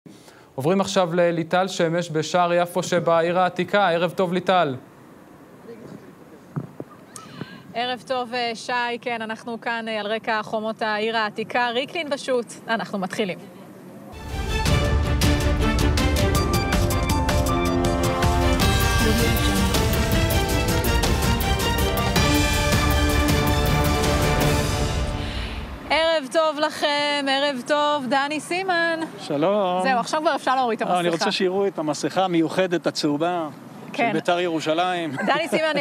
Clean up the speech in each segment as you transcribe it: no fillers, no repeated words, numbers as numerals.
עוברים עכשיו לליטל שמש בשער יפו שבעיר העתיקה. ערב טוב ליטל. ערב טוב שי, כן, אנחנו כאן על רקע חומות העיר העתיקה. ריקלין בשוט, אנחנו מתחילים. ערב טוב לכם, ערב טוב, דני סימן. שלום. זהו, עכשיו כבר אפשר להוריד את המסכה. אני רוצה שיראו את המסכה המיוחדת הצהובה של בית"ר ירושלים. דני סימן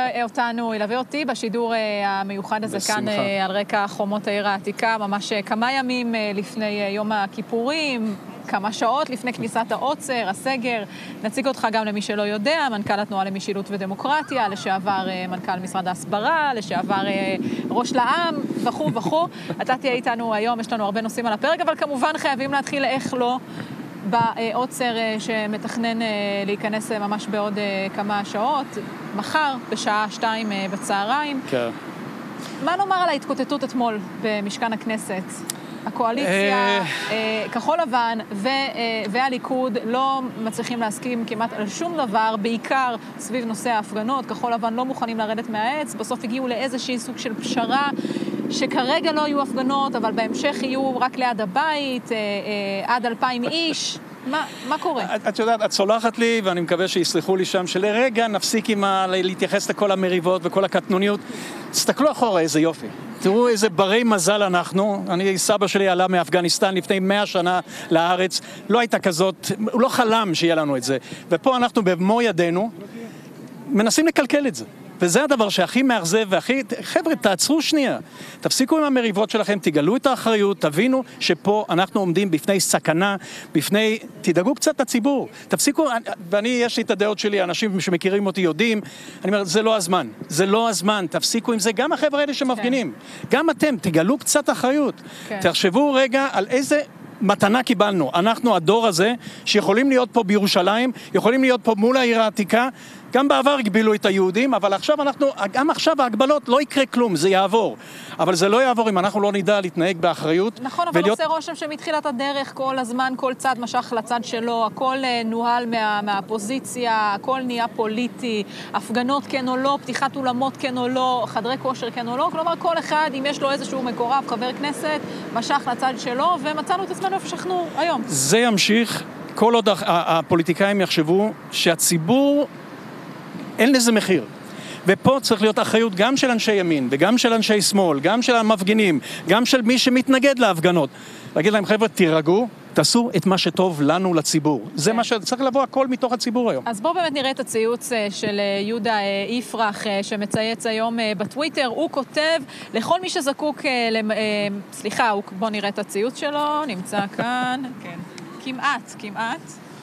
ילווה אותי בשידור המיוחד הזה כאן על רקע חומות העיר העתיקה, ממש כמה ימים לפני יום הכיפורים, כמה שעות לפני כניסת העוצר, הסגר. נציג אותך גם למי שלא יודע, מנכ"ל התנועה למשילות ודמוקרטיה, לשעבר מנכ"ל משרד ההסברה, לשעבר ראש לעם, וכו'. אתה תהיה איתנו היום, יש לנו הרבה נושאים על הפרק, אבל כמובן חייבים להתחיל איך לא בעוצר שמתכנן להיכנס ממש בעוד כמה שעות, מחר בשעה 2 בצהריים. כן. מה נאמר על ההתקוטטות אתמול במשכן הכנסת? הקואליציה, כחול לבן והליכוד לא מצליחים להסכים כמעט על שום דבר, בעיקר סביב נושא ההפגנות. כחול לבן לא מוכנים לרדת מהעץ, בסוף הגיעו לאיזושהי סוג של פשרה, שכרגע לא יהיו הפגנות, אבל בהמשך יהיו רק ליד הבית, עד 2,000 איש. מה קורה? את יודעת, את סולחת לי, ואני מקווה שיסלחו לי שם, שלרגע נפסיק להתייחס לכל המריבות וכל הקטנוניות. תסתכלו אחורה, איזה יופי. תראו איזה ברי מזל אנחנו. סבא שלי עלה מאפגניסטן לפני 100 שנה לארץ. לא הייתה כזאת, הוא לא חלם שיהיה לנו את זה. ופה אנחנו במו ידינו מנסים לקלקל את זה. וזה הדבר שהכי מאכזב והכי... חבר'ה, תעצרו שנייה. תפסיקו עם המריבות שלכם, תגלו את האחריות, תבינו שפה אנחנו עומדים בפני סכנה, בפני... תדאגו קצת לציבור. תפסיקו, יש לי את הדעות שלי, אנשים שמכירים אותי יודעים, אני אומר, זה לא הזמן. זה לא הזמן, תפסיקו עם זה. גם החבר'ה האלה שמפגינים. גם אתם, תגלו קצת אחריות. תחשבו רגע על איזה... מתנה קיבלנו. אנחנו הדור הזה שיכולים להיות פה בירושלים, יכולים להיות פה מול העיר העתיקה, גם בעבר הגבילו את היהודים, אבל גם עכשיו ההגבלות לא יקרה כלום, זה יעבור. אבל זה לא יעבור אם אנחנו לא נדע להתנהג באחריות. נכון, אבל עושה רושם שמתחילת הדרך כל הזמן, כל צד משך לצד שלו, הכל נוהל מהפוזיציה, הכל נהיה פוליטי, הפגנות כן או לא, פתיחת אולמות כן או לא, חדרי כושר כן או לא, כלומר כל אחד, אם יש לו איזשהו מקורב, חבר כנסת, משך לצד שלו, ומצאנו את עצמנו איפה שאנחנו היום. זה ימשיך, כל עוד הפוליטיקאים יחשבו שהציבור אין לזה מחיר. ופה צריך להיות אחריות גם של אנשי ימין, וגם של אנשי שמאל, גם של המפגינים, גם של מי שמתנגד להפגנות. להגיד להם, חבר'ה, תירגעו, תעשו את מה שטוב לנו לציבור. זה מה שצריך לבוא הכל מתוך הציבור היום. אז בואו באמת נראה את הציוץ של יהודה יפרח, שמצייץ היום בטוויטר. הוא כותב, לכל מי שזקוק, בואו נראה את הציוץ שלו, נמצא כאן, כן, כמעט,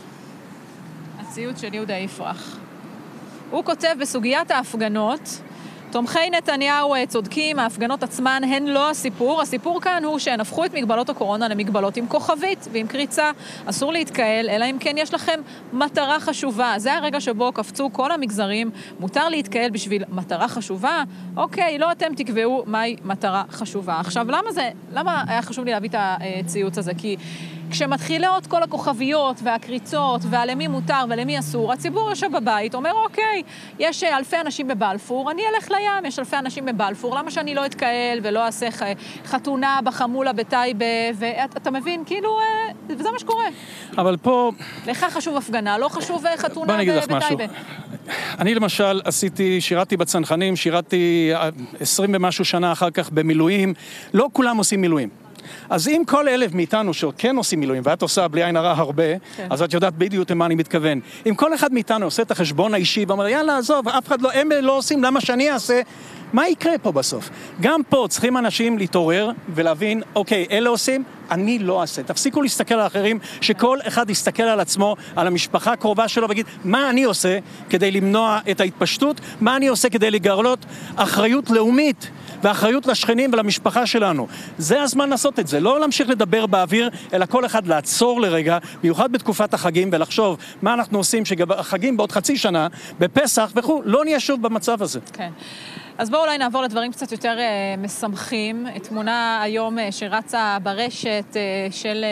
הציוץ של יהודה יפרח. הוא כותב בסוגיית ההפגנות, תומכי נתניהו צודקים, ההפגנות עצמן הן לא הסיפור. הסיפור כאן הוא שהן הפכו את מגבלות הקורונה למגבלות עם כוכבית ועם קריצה. אסור להתקהל, אלא אם כן יש לכם מטרה חשובה. זה הרגע שבו קפצו כל המגזרים, מותר להתקהל בשביל מטרה חשובה. אוקיי, לא אתם תקבעו מהי מטרה חשובה. עכשיו, למה היה חשוב לי להביא את הציוץ הזה? כי כשמתחילות כל הכוכביות והקריצות ולמי מותר ולמי אסור, הציבור יושב בבית, אומר, אוקיי, יש אלפי אנשים בבלפור, אני אלך לים, יש אלפי אנשים בבלפור, למה שאני לא אתקהל ולא אעשה חתונה בחמולה בטייבה, ואתה מבין, כאילו, וזה מה שקורה. אבל פה... לך חשוב הפגנה, לא חשוב חתונה בטייבה. אני למשל שירתי בצנחנים, שירתי 20 ומשהו שנה אחר כך במילואים, לא כולם עושים מילואים. אז אם כל 1,000 מאיתנו שכן עושים מילואים, ואת עושה בלי עין הרע הרבה, אז את יודעת בדיוק למה אני מתכוון. אם כל אחד מאיתנו עושה את החשבון האישי, ואומר, יאללה, עזוב, הם לא עושים, למה שאני אעשה? מה יקרה פה בסוף? גם פה צריכים אנשים להתעורר ולהבין, אוקיי, אלה עושים, אני לא אעשה. תפסיקו להסתכל על האחרים, שכל אחד יסתכל על עצמו, על המשפחה הקרובה שלו, ויגיד, מה אני עושה כדי למנוע את ההתפשטות? מה אני עושה כדי לגרלות אחריות לאומית? ואחריות לשכנים ולמשפחה שלנו. זה הזמן לעשות את זה, לא להמשיך לדבר באוויר, אלא כל אחד לעצור לרגע, במיוחד בתקופת החגים, ולחשוב מה אנחנו עושים, שהחגים בעוד חצי שנה, בפסח וכו', לא נהיה שוב במצב הזה. כן. אז בואו אולי נעבור לדברים קצת יותר משמחים. תמונה היום שרצה ברשת של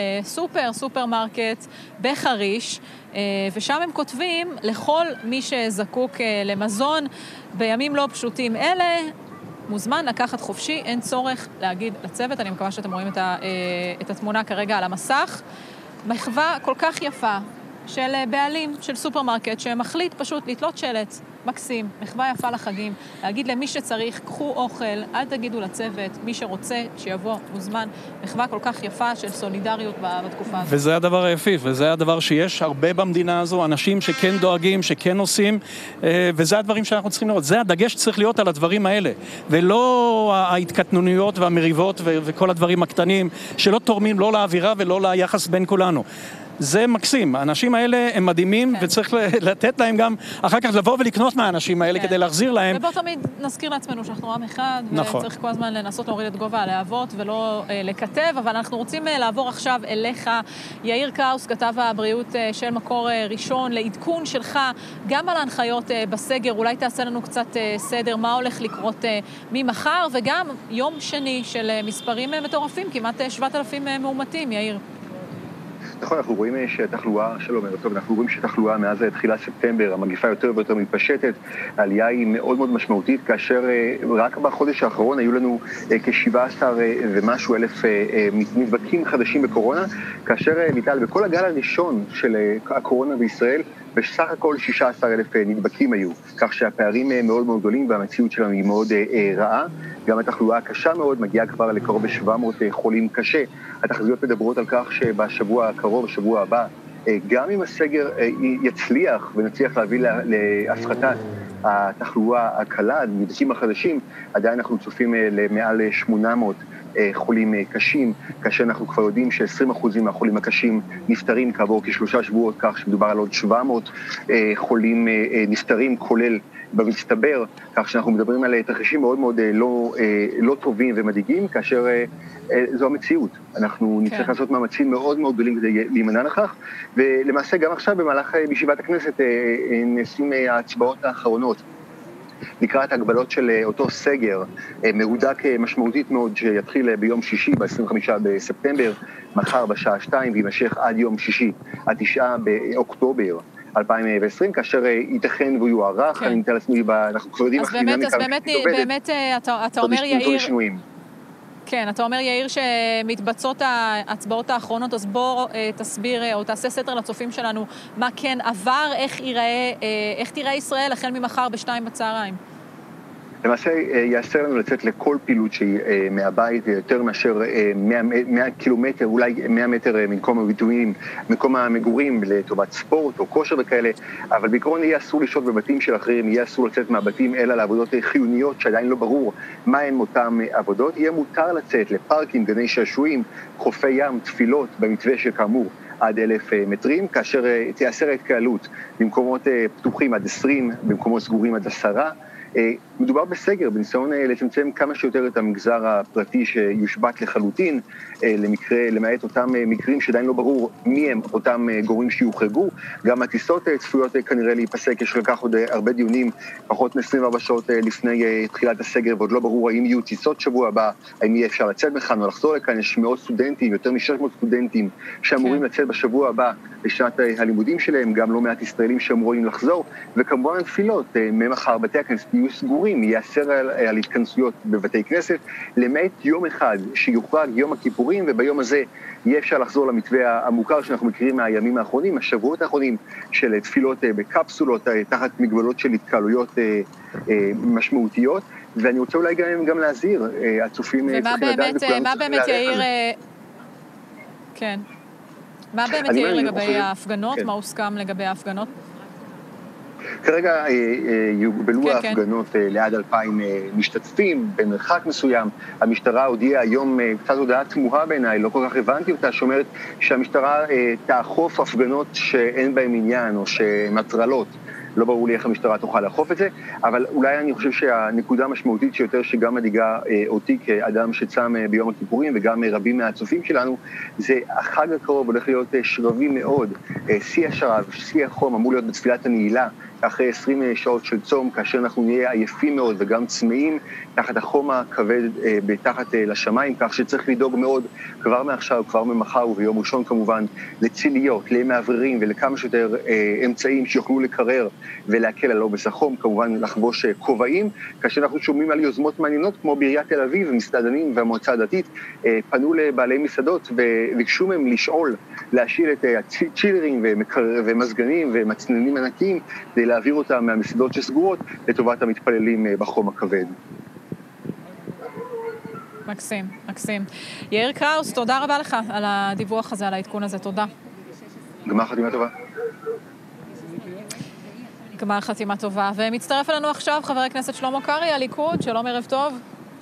סופרמרקט בחריש, ושם הם כותבים לכל מי שזקוק למזון בימים לא פשוטים אלה, מוזמן לקחת חופשי, אין צורך להגיד לצוות. אני מקווה שאתם רואים את התמונה כרגע על המסך. מחווה כל כך יפה של בעלים של סופרמרקט שמחליט פשוט לתלות שלט מקסים, מחווה יפה לחגים, להגיד למי שצריך, קחו אוכל, אל תגידו לצוות, מי שרוצה שיבוא מוזמן, מחווה כל כך יפה של סולידריות בתקופה הזאת. וזה הדבר היפי, וזה הדבר שיש הרבה במדינה הזו, אנשים שכן דואגים, שכן עושים, וזה הדברים שאנחנו צריכים לראות. זה הדגש שצריך להיות על הדברים האלה, ולא ההתקטנוניות והמריבות וכל הדברים הקטנים, שלא תורמים לא לאווירה ולא ליחס בין כולנו. זה מקסים, האנשים האלה הם מדהימים, כן. וצריך לתת להם גם אחר כך לבוא ולקנות מהאנשים האלה, כן. כדי להחזיר להם. ובוא תמיד נזכיר לעצמנו שאנחנו עם אחד, נכון. וצריך כל הזמן לנסות להוריד את גובה הלהבות ולא לכתב, אבל אנחנו רוצים לעבור עכשיו אליך. יאיר קראוס, כתב הבריאות של מקור ראשון, לעדכון שלך, גם על ההנחיות בסגר, אולי תעשה לנו קצת סדר, מה הולך לקרות ממחר, וגם יום שני של מספרים מטורפים, כמעט 7,000 מאומתים, יאיר. נכון, אנחנו רואים שהתחלואה, שלום, אנחנו רואים שהתחלואה מאז תחילת ספטמבר, המגיפה יותר ויותר מתפשטת, העלייה היא מאוד מאוד משמעותית, כאשר רק בחודש האחרון היו לנו כ-17 ומשהו אלף נדבקים חדשים בקורונה, כאשר ניטל בכל הגל הראשון של הקורונה בישראל, בסך הכל 16,000 נדבקים היו, כך שהפערים מאוד מאוד גדולים והמציאות שלנו היא מאוד רעה. גם התחלואה הקשה מאוד מגיעה כבר לקרוב ב-700 חולים קשה. התחזיות מדברות על כך שבשבוע הקרוב, בשבוע הבא, גם אם הסגר יצליח ונצליח להביא להפחתת התחלואה הקלה, הנדבקים החדשים, עדיין אנחנו צופים למעל 800 חולים קשים, כאשר אנחנו כבר יודעים ש20% מהחולים הקשים נפטרים כעבור כ3 שבועות, כך שמדובר על עוד 700 חולים נפטרים, כולל במצטבר, כך שאנחנו מדברים על תרחישים מאוד מאוד לא טובים ומדאיגים, כאשר זו המציאות. אנחנו נצטרך לעשות מאמצים מאוד מאוד גדולים כדי להימנע לכך, ולמעשה גם עכשיו במהלך בישיבת הכנסת נעשים ההצבעות האחרונות לקראת הגבלות של אותו סגר מהודק משמעותית מאוד שיתחיל ביום שישי ב-25 בספטמבר, מחר בשעה 2 וימשך עד יום שישי, עד 9 באוקטובר 2020, כאשר ייתכן והוא יוארך, אני נתן לעצמי, אנחנו כבר יודעים אז באמת אתה אומר יאיר, כן, אתה אומר יאיר שמתבצעות ההצבעות האחרונות, אז בוא תסביר או תעשה סתר לצופים שלנו מה כן עבר, איך תראה ישראל החל ממחר ב-2 בצהריים. למעשה יאסר לנו לצאת לכל פעילות שהיא מהבית יותר מאשר 100 קילומטר, אולי 100 מטר מקום המגורים לטובת ספורט או כושר וכאלה, אבל בעיקרון יהיה אסור לשהות בבתים של אחרים, יהיה אסור לצאת מהבתים אלא לעבודות חיוניות שעדיין לא ברור מה הן אותן עבודות, יהיה מותר לצאת לפארקים, גני שעשועים, חופי ים, תפילות במתווה שכאמור עד 1,000 מטרים, כאשר תיאסר ההתקהלות במקומות פתוחים עד 20, במקומות סגורים עד 10, מדובר בסגר, בניסיון לצמצם כמה שיותר את המגזר הפרטי שיושבת לחלוטין, למעט אותם מקרים שעדיין לא ברור מי הם אותם גורמים שיוחרגו. גם הטיסות צפויות כנראה להיפסק, יש לכך עוד הרבה דיונים, פחות מ-24 שעות לפני תחילת הסגר, ועוד לא ברור האם יהיו טיסות שבוע הבא, האם יהיה אפשר לצאת מכאן או לחזור לכאן. יש מאות סטודנטים, יותר מ-600 סטודנטים שאמורים לצאת בשבוע הבא לשנת הלימודים שלהם, גם לא מעט ישראלים שאמורים לחזור, וכמובן תפילות, ממחר בתי הכנסת יהיו סגורים, ייאסר על התכנסויות בבתי כנסת, למעט יום אחד שיוחרג יום הכיפורים, וביום הזה יהיה אפשר לחזור למתווה המוכר שאנחנו מכירים מהימים האחרונים, השבועות האחרונים של תפילות בקפסולות, תחת מגבלות של התקהלויות משמעותיות, ואני רוצה אולי גם להזהיר, הצופים צריכים לדעת וכולם צריכים יאיר, כן. מה באמת יאיר לגבי ההפגנות? מה הוסכם לגבי ההפגנות? כרגע יוגבלו ההפגנות ליד 2,000 משתתפים במרחק מסוים. המשטרה הודיעה היום קצת הודעה תמוהה בעיניי, לא כל כך הבנתי אותה, שאומרת שהמשטרה תאכוף הפגנות שאין בהן עניין או שמטרלות. לא ברור לי איך המשטרה תוכל לאכוף את זה, אבל אולי אני חושב שהנקודה המשמעותית שיותר שגם מדאיגה אותי כאדם שצם ביום הכיפורים וגם רבים מהצופים שלנו, זה החג הקרוב הולך להיות שרבי מאוד, שיא השרב, שיא החום אמור להיות בתפילת הנעילה אחרי 20 שעות של צום, כאשר אנחנו נהיה עייפים מאוד וגם צמאים תחת החום הכבד בתחת לשמיים, כך שצריך לדאוג מאוד כבר מעכשיו, כבר ממחר וביום ראשון כמובן, לציליות, למעברים ולכמה שיותר אמצעים שיוכלו לקרר ולהקל על עומס החום, כמובן לחבוש כובעים, כאשר אנחנו שומעים על יוזמות מעניינות כמו בעיריית תל אביב, מסעדנים והמועצה הדתית פנו לבעלי מסעדות וביקשו מהם לשאול, להשאיל את הצ'ילרים ומזגנים ומצננים ענקיים כדי להעביר אותם מהמסעדות שסגורות לטובת המתפללים בחום הכבד. מקסים, מקסים. יאיר קראוס, תודה רבה לך על הדיווח הזה, על העדכון הזה, תודה. גמר חתימה טובה. גמר חתימה טובה. ומצטרף אלינו עכשיו חבר הכנסת שלמה קרעי, הליכוד. שלום, ערב טוב.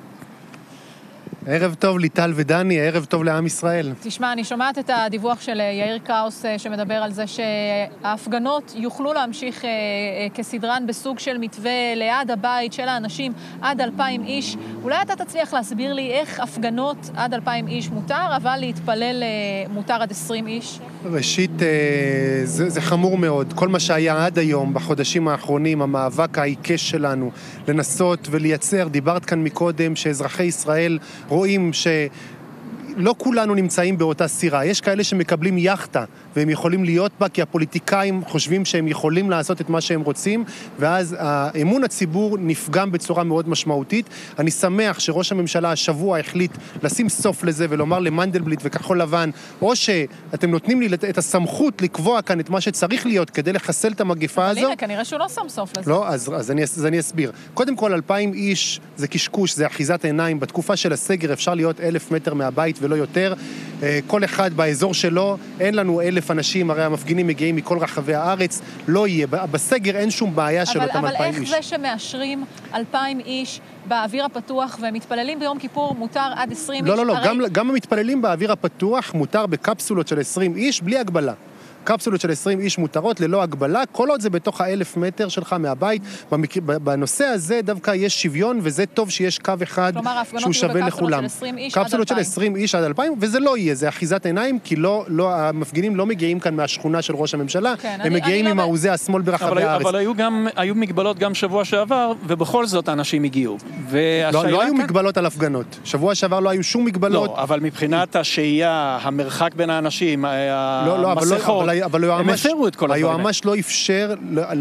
ערב טוב ליטל ודני, ערב טוב לעם ישראל. תשמע, אני שומעת את הדיווח של יאיר קראוס שמדבר על זה שההפגנות יוכלו להמשיך כסדרן בסוג של מתווה ליד הבית של האנשים עד 2,000 איש. אולי אתה תצליח להסביר לי איך הפגנות עד 2,000 איש מותר, אבל להתפלל מותר עד 20 איש? ראשית, זה חמור מאוד. כל מה שהיה עד היום, בחודשים האחרונים, המאבק העיקש שלנו לנסות ולייצר, דיברת כאן מקודם שאזרחי ישראל רואים שלא כולנו נמצאים באותה סירה. יש כאלה שמקבלים יחטה, והם יכולים להיות בה, כי הפוליטיקאים חושבים שהם יכולים לעשות את מה שהם רוצים, ואז האמון הציבור נפגם בצורה מאוד משמעותית. אני שמח שראש הממשלה השבוע החליט לשים סוף לזה, ולומר למנדלבליט וכחול לבן, או שאתם נותנים לי את הסמכות לקבוע כאן את מה שצריך להיות, כדי לחסל את המגפה הזו. אבל הנה, כנראה שהוא לא שם סוף לזה. לא, אז אני אסביר. קודם כל, 2,000 איש זה קשקוש, זה אחיזת עיניים. בתקופה של הסגר אפשר להיות 1,000 מטר מהבית ולא יותר. כל אחד באזור שלו, אין לנו 1,000 אנשים, הרי המפגינים מגיעים מכל רחבי הארץ, לא יהיה. בסגר אין שום בעיה של אותם 2,000 איש. אבל איך זה שמאשרים 2,000 איש באוויר הפתוח ומתפללים ביום כיפור מותר עד 20 איש? לא, גם המתפללים באוויר הפתוח מותר בקפסולות של 20 איש בלי הגבלה. קפסולות של 20 איש מותרות ללא הגבלה, כל עוד זה בתוך 1,000 מטר שלך מהבית. בנושא הזה דווקא יש שוויון, וזה טוב שיש קו אחד שהוא שווה לכולם. קפסולות של 20 איש עד 2,000, וזה לא יהיה, זה אחיזת עיניים, כי המפגינים לא מגיעים כאן מהשכונה של ראש הממשלה, הם מגיעים עם מעוזי השמאל ברחבי הארץ. אבל היו מגבלות גם שבוע שעבר, ובכל זאת האנשים הגיעו. לא היו מגבלות על הפגנות. שבוע שעבר לא היו שום מגבלות. לא, אבל מבחינת השהייה, המרחק בין האנשים, המסכות, אבל הם הפרו את כל הדברים. היועמ"ש לא אפשר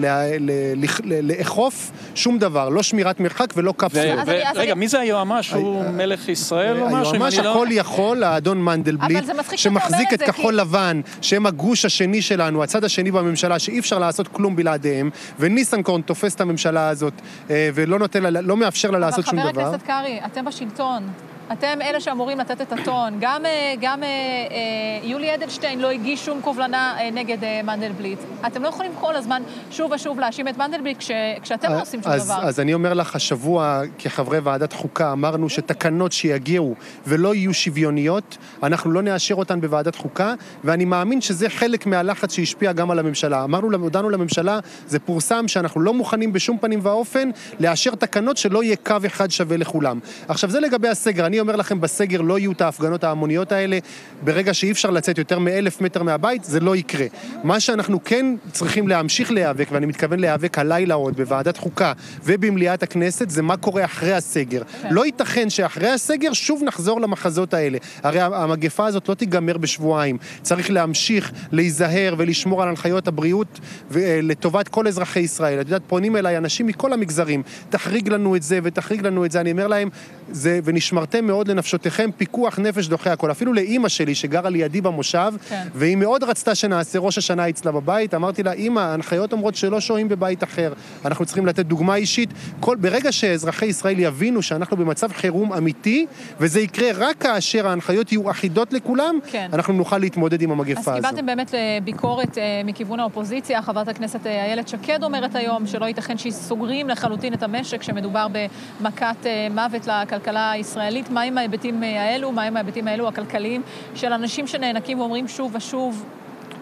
לאכוף שום דבר, לא שמירת מרחק ולא קפסולה. רגע, מי זה היועמ"ש? הוא מלך ישראל או משהו? היועמ"ש הכל יכול, האדון מנדלבליט, שמחזיק את כחול לבן, שהם הגוש השני שלנו, הצד השני בממשלה, שאי אפשר לעשות כלום בלעדיהם, וניסנקורן תופס את הממשלה הזאת, ולא מאפשר לה לעשות שום דבר. אבל חבר הכנסת קרעי, אתם בשלטון. אתם אלה שאמורים לתת את הטון. גם יולי אדלשטיין לא הגיש שום קובלנה נגד מנדלבליט. אתם לא יכולים כל הזמן שוב ושוב להאשים את מנדלבליט כשאתם לא עושים שום דבר. אז אני אומר לך, השבוע כחברי ועדת חוקה אמרנו שתקנות שיגיעו ולא יהיו שוויוניות, אנחנו לא נאשר אותן בוועדת חוקה, ואני מאמין שזה חלק מהלחץ שהשפיע גם על הממשלה. הודענו לממשלה, זה פורסם שאנחנו לא מוכנים בשום פנים ואופן לאשר תקנות שלא יהיה קו אחד שווה לכולם. עכשיו זה לגבי הסגר. אני אומר לכם, בסגר לא יהיו את ההפגנות ההמוניות האלה, ברגע שאי אפשר לצאת יותר מ1,000 מטר מהבית, זה לא יקרה. מה שאנחנו כן צריכים להמשיך להיאבק, ואני מתכוון להיאבק הלילה עוד בוועדת חוקה ובמליאת הכנסת, זה מה קורה אחרי הסגר. לא ייתכן שאחרי הסגר שוב נחזור למחזות האלה. הרי המגפה הזאת לא תיגמר בשבועיים. צריך להמשיך להיזהר ולשמור על הנחיות הבריאות לטובת כל אזרחי ישראל. את יודעת, פונים אליי אנשים מכל המגזרים, תחריג לנו את זה ותחריג לנו את זה. אני אומר להם, זה ונשמרתם מאוד לנפשותיכם, פיקוח נפש דוחה הכל. אפילו לאמא שלי שגרה לידי במושב, והיא מאוד רצתה שנעשה ראש השנה אצלה בבית, אמרתי לה, אמא, ההנחיות אומרות שלא שוהים בבית אחר. אנחנו צריכים לתת דוגמה אישית. ברגע שאזרחי ישראל יבינו שאנחנו במצב חירום אמיתי, וזה יקרה רק כאשר ההנחיות יהיו אחידות לכולם, אנחנו נוכל להתמודד עם המגפה הזו. אז קיבלתם באמת ביקורת מכיוון האופוזיציה. חברת הכנסת איילת שקד אומרת היום שלא ייתכן שסוגרים לחלוטין את המשק, שמדובר במכת מוות לכלכלה הישראלית. מה עם ההיבטים האלו? מה עם ההיבטים האלו הכלכליים של אנשים שנאנקים ואומרים שוב ושוב,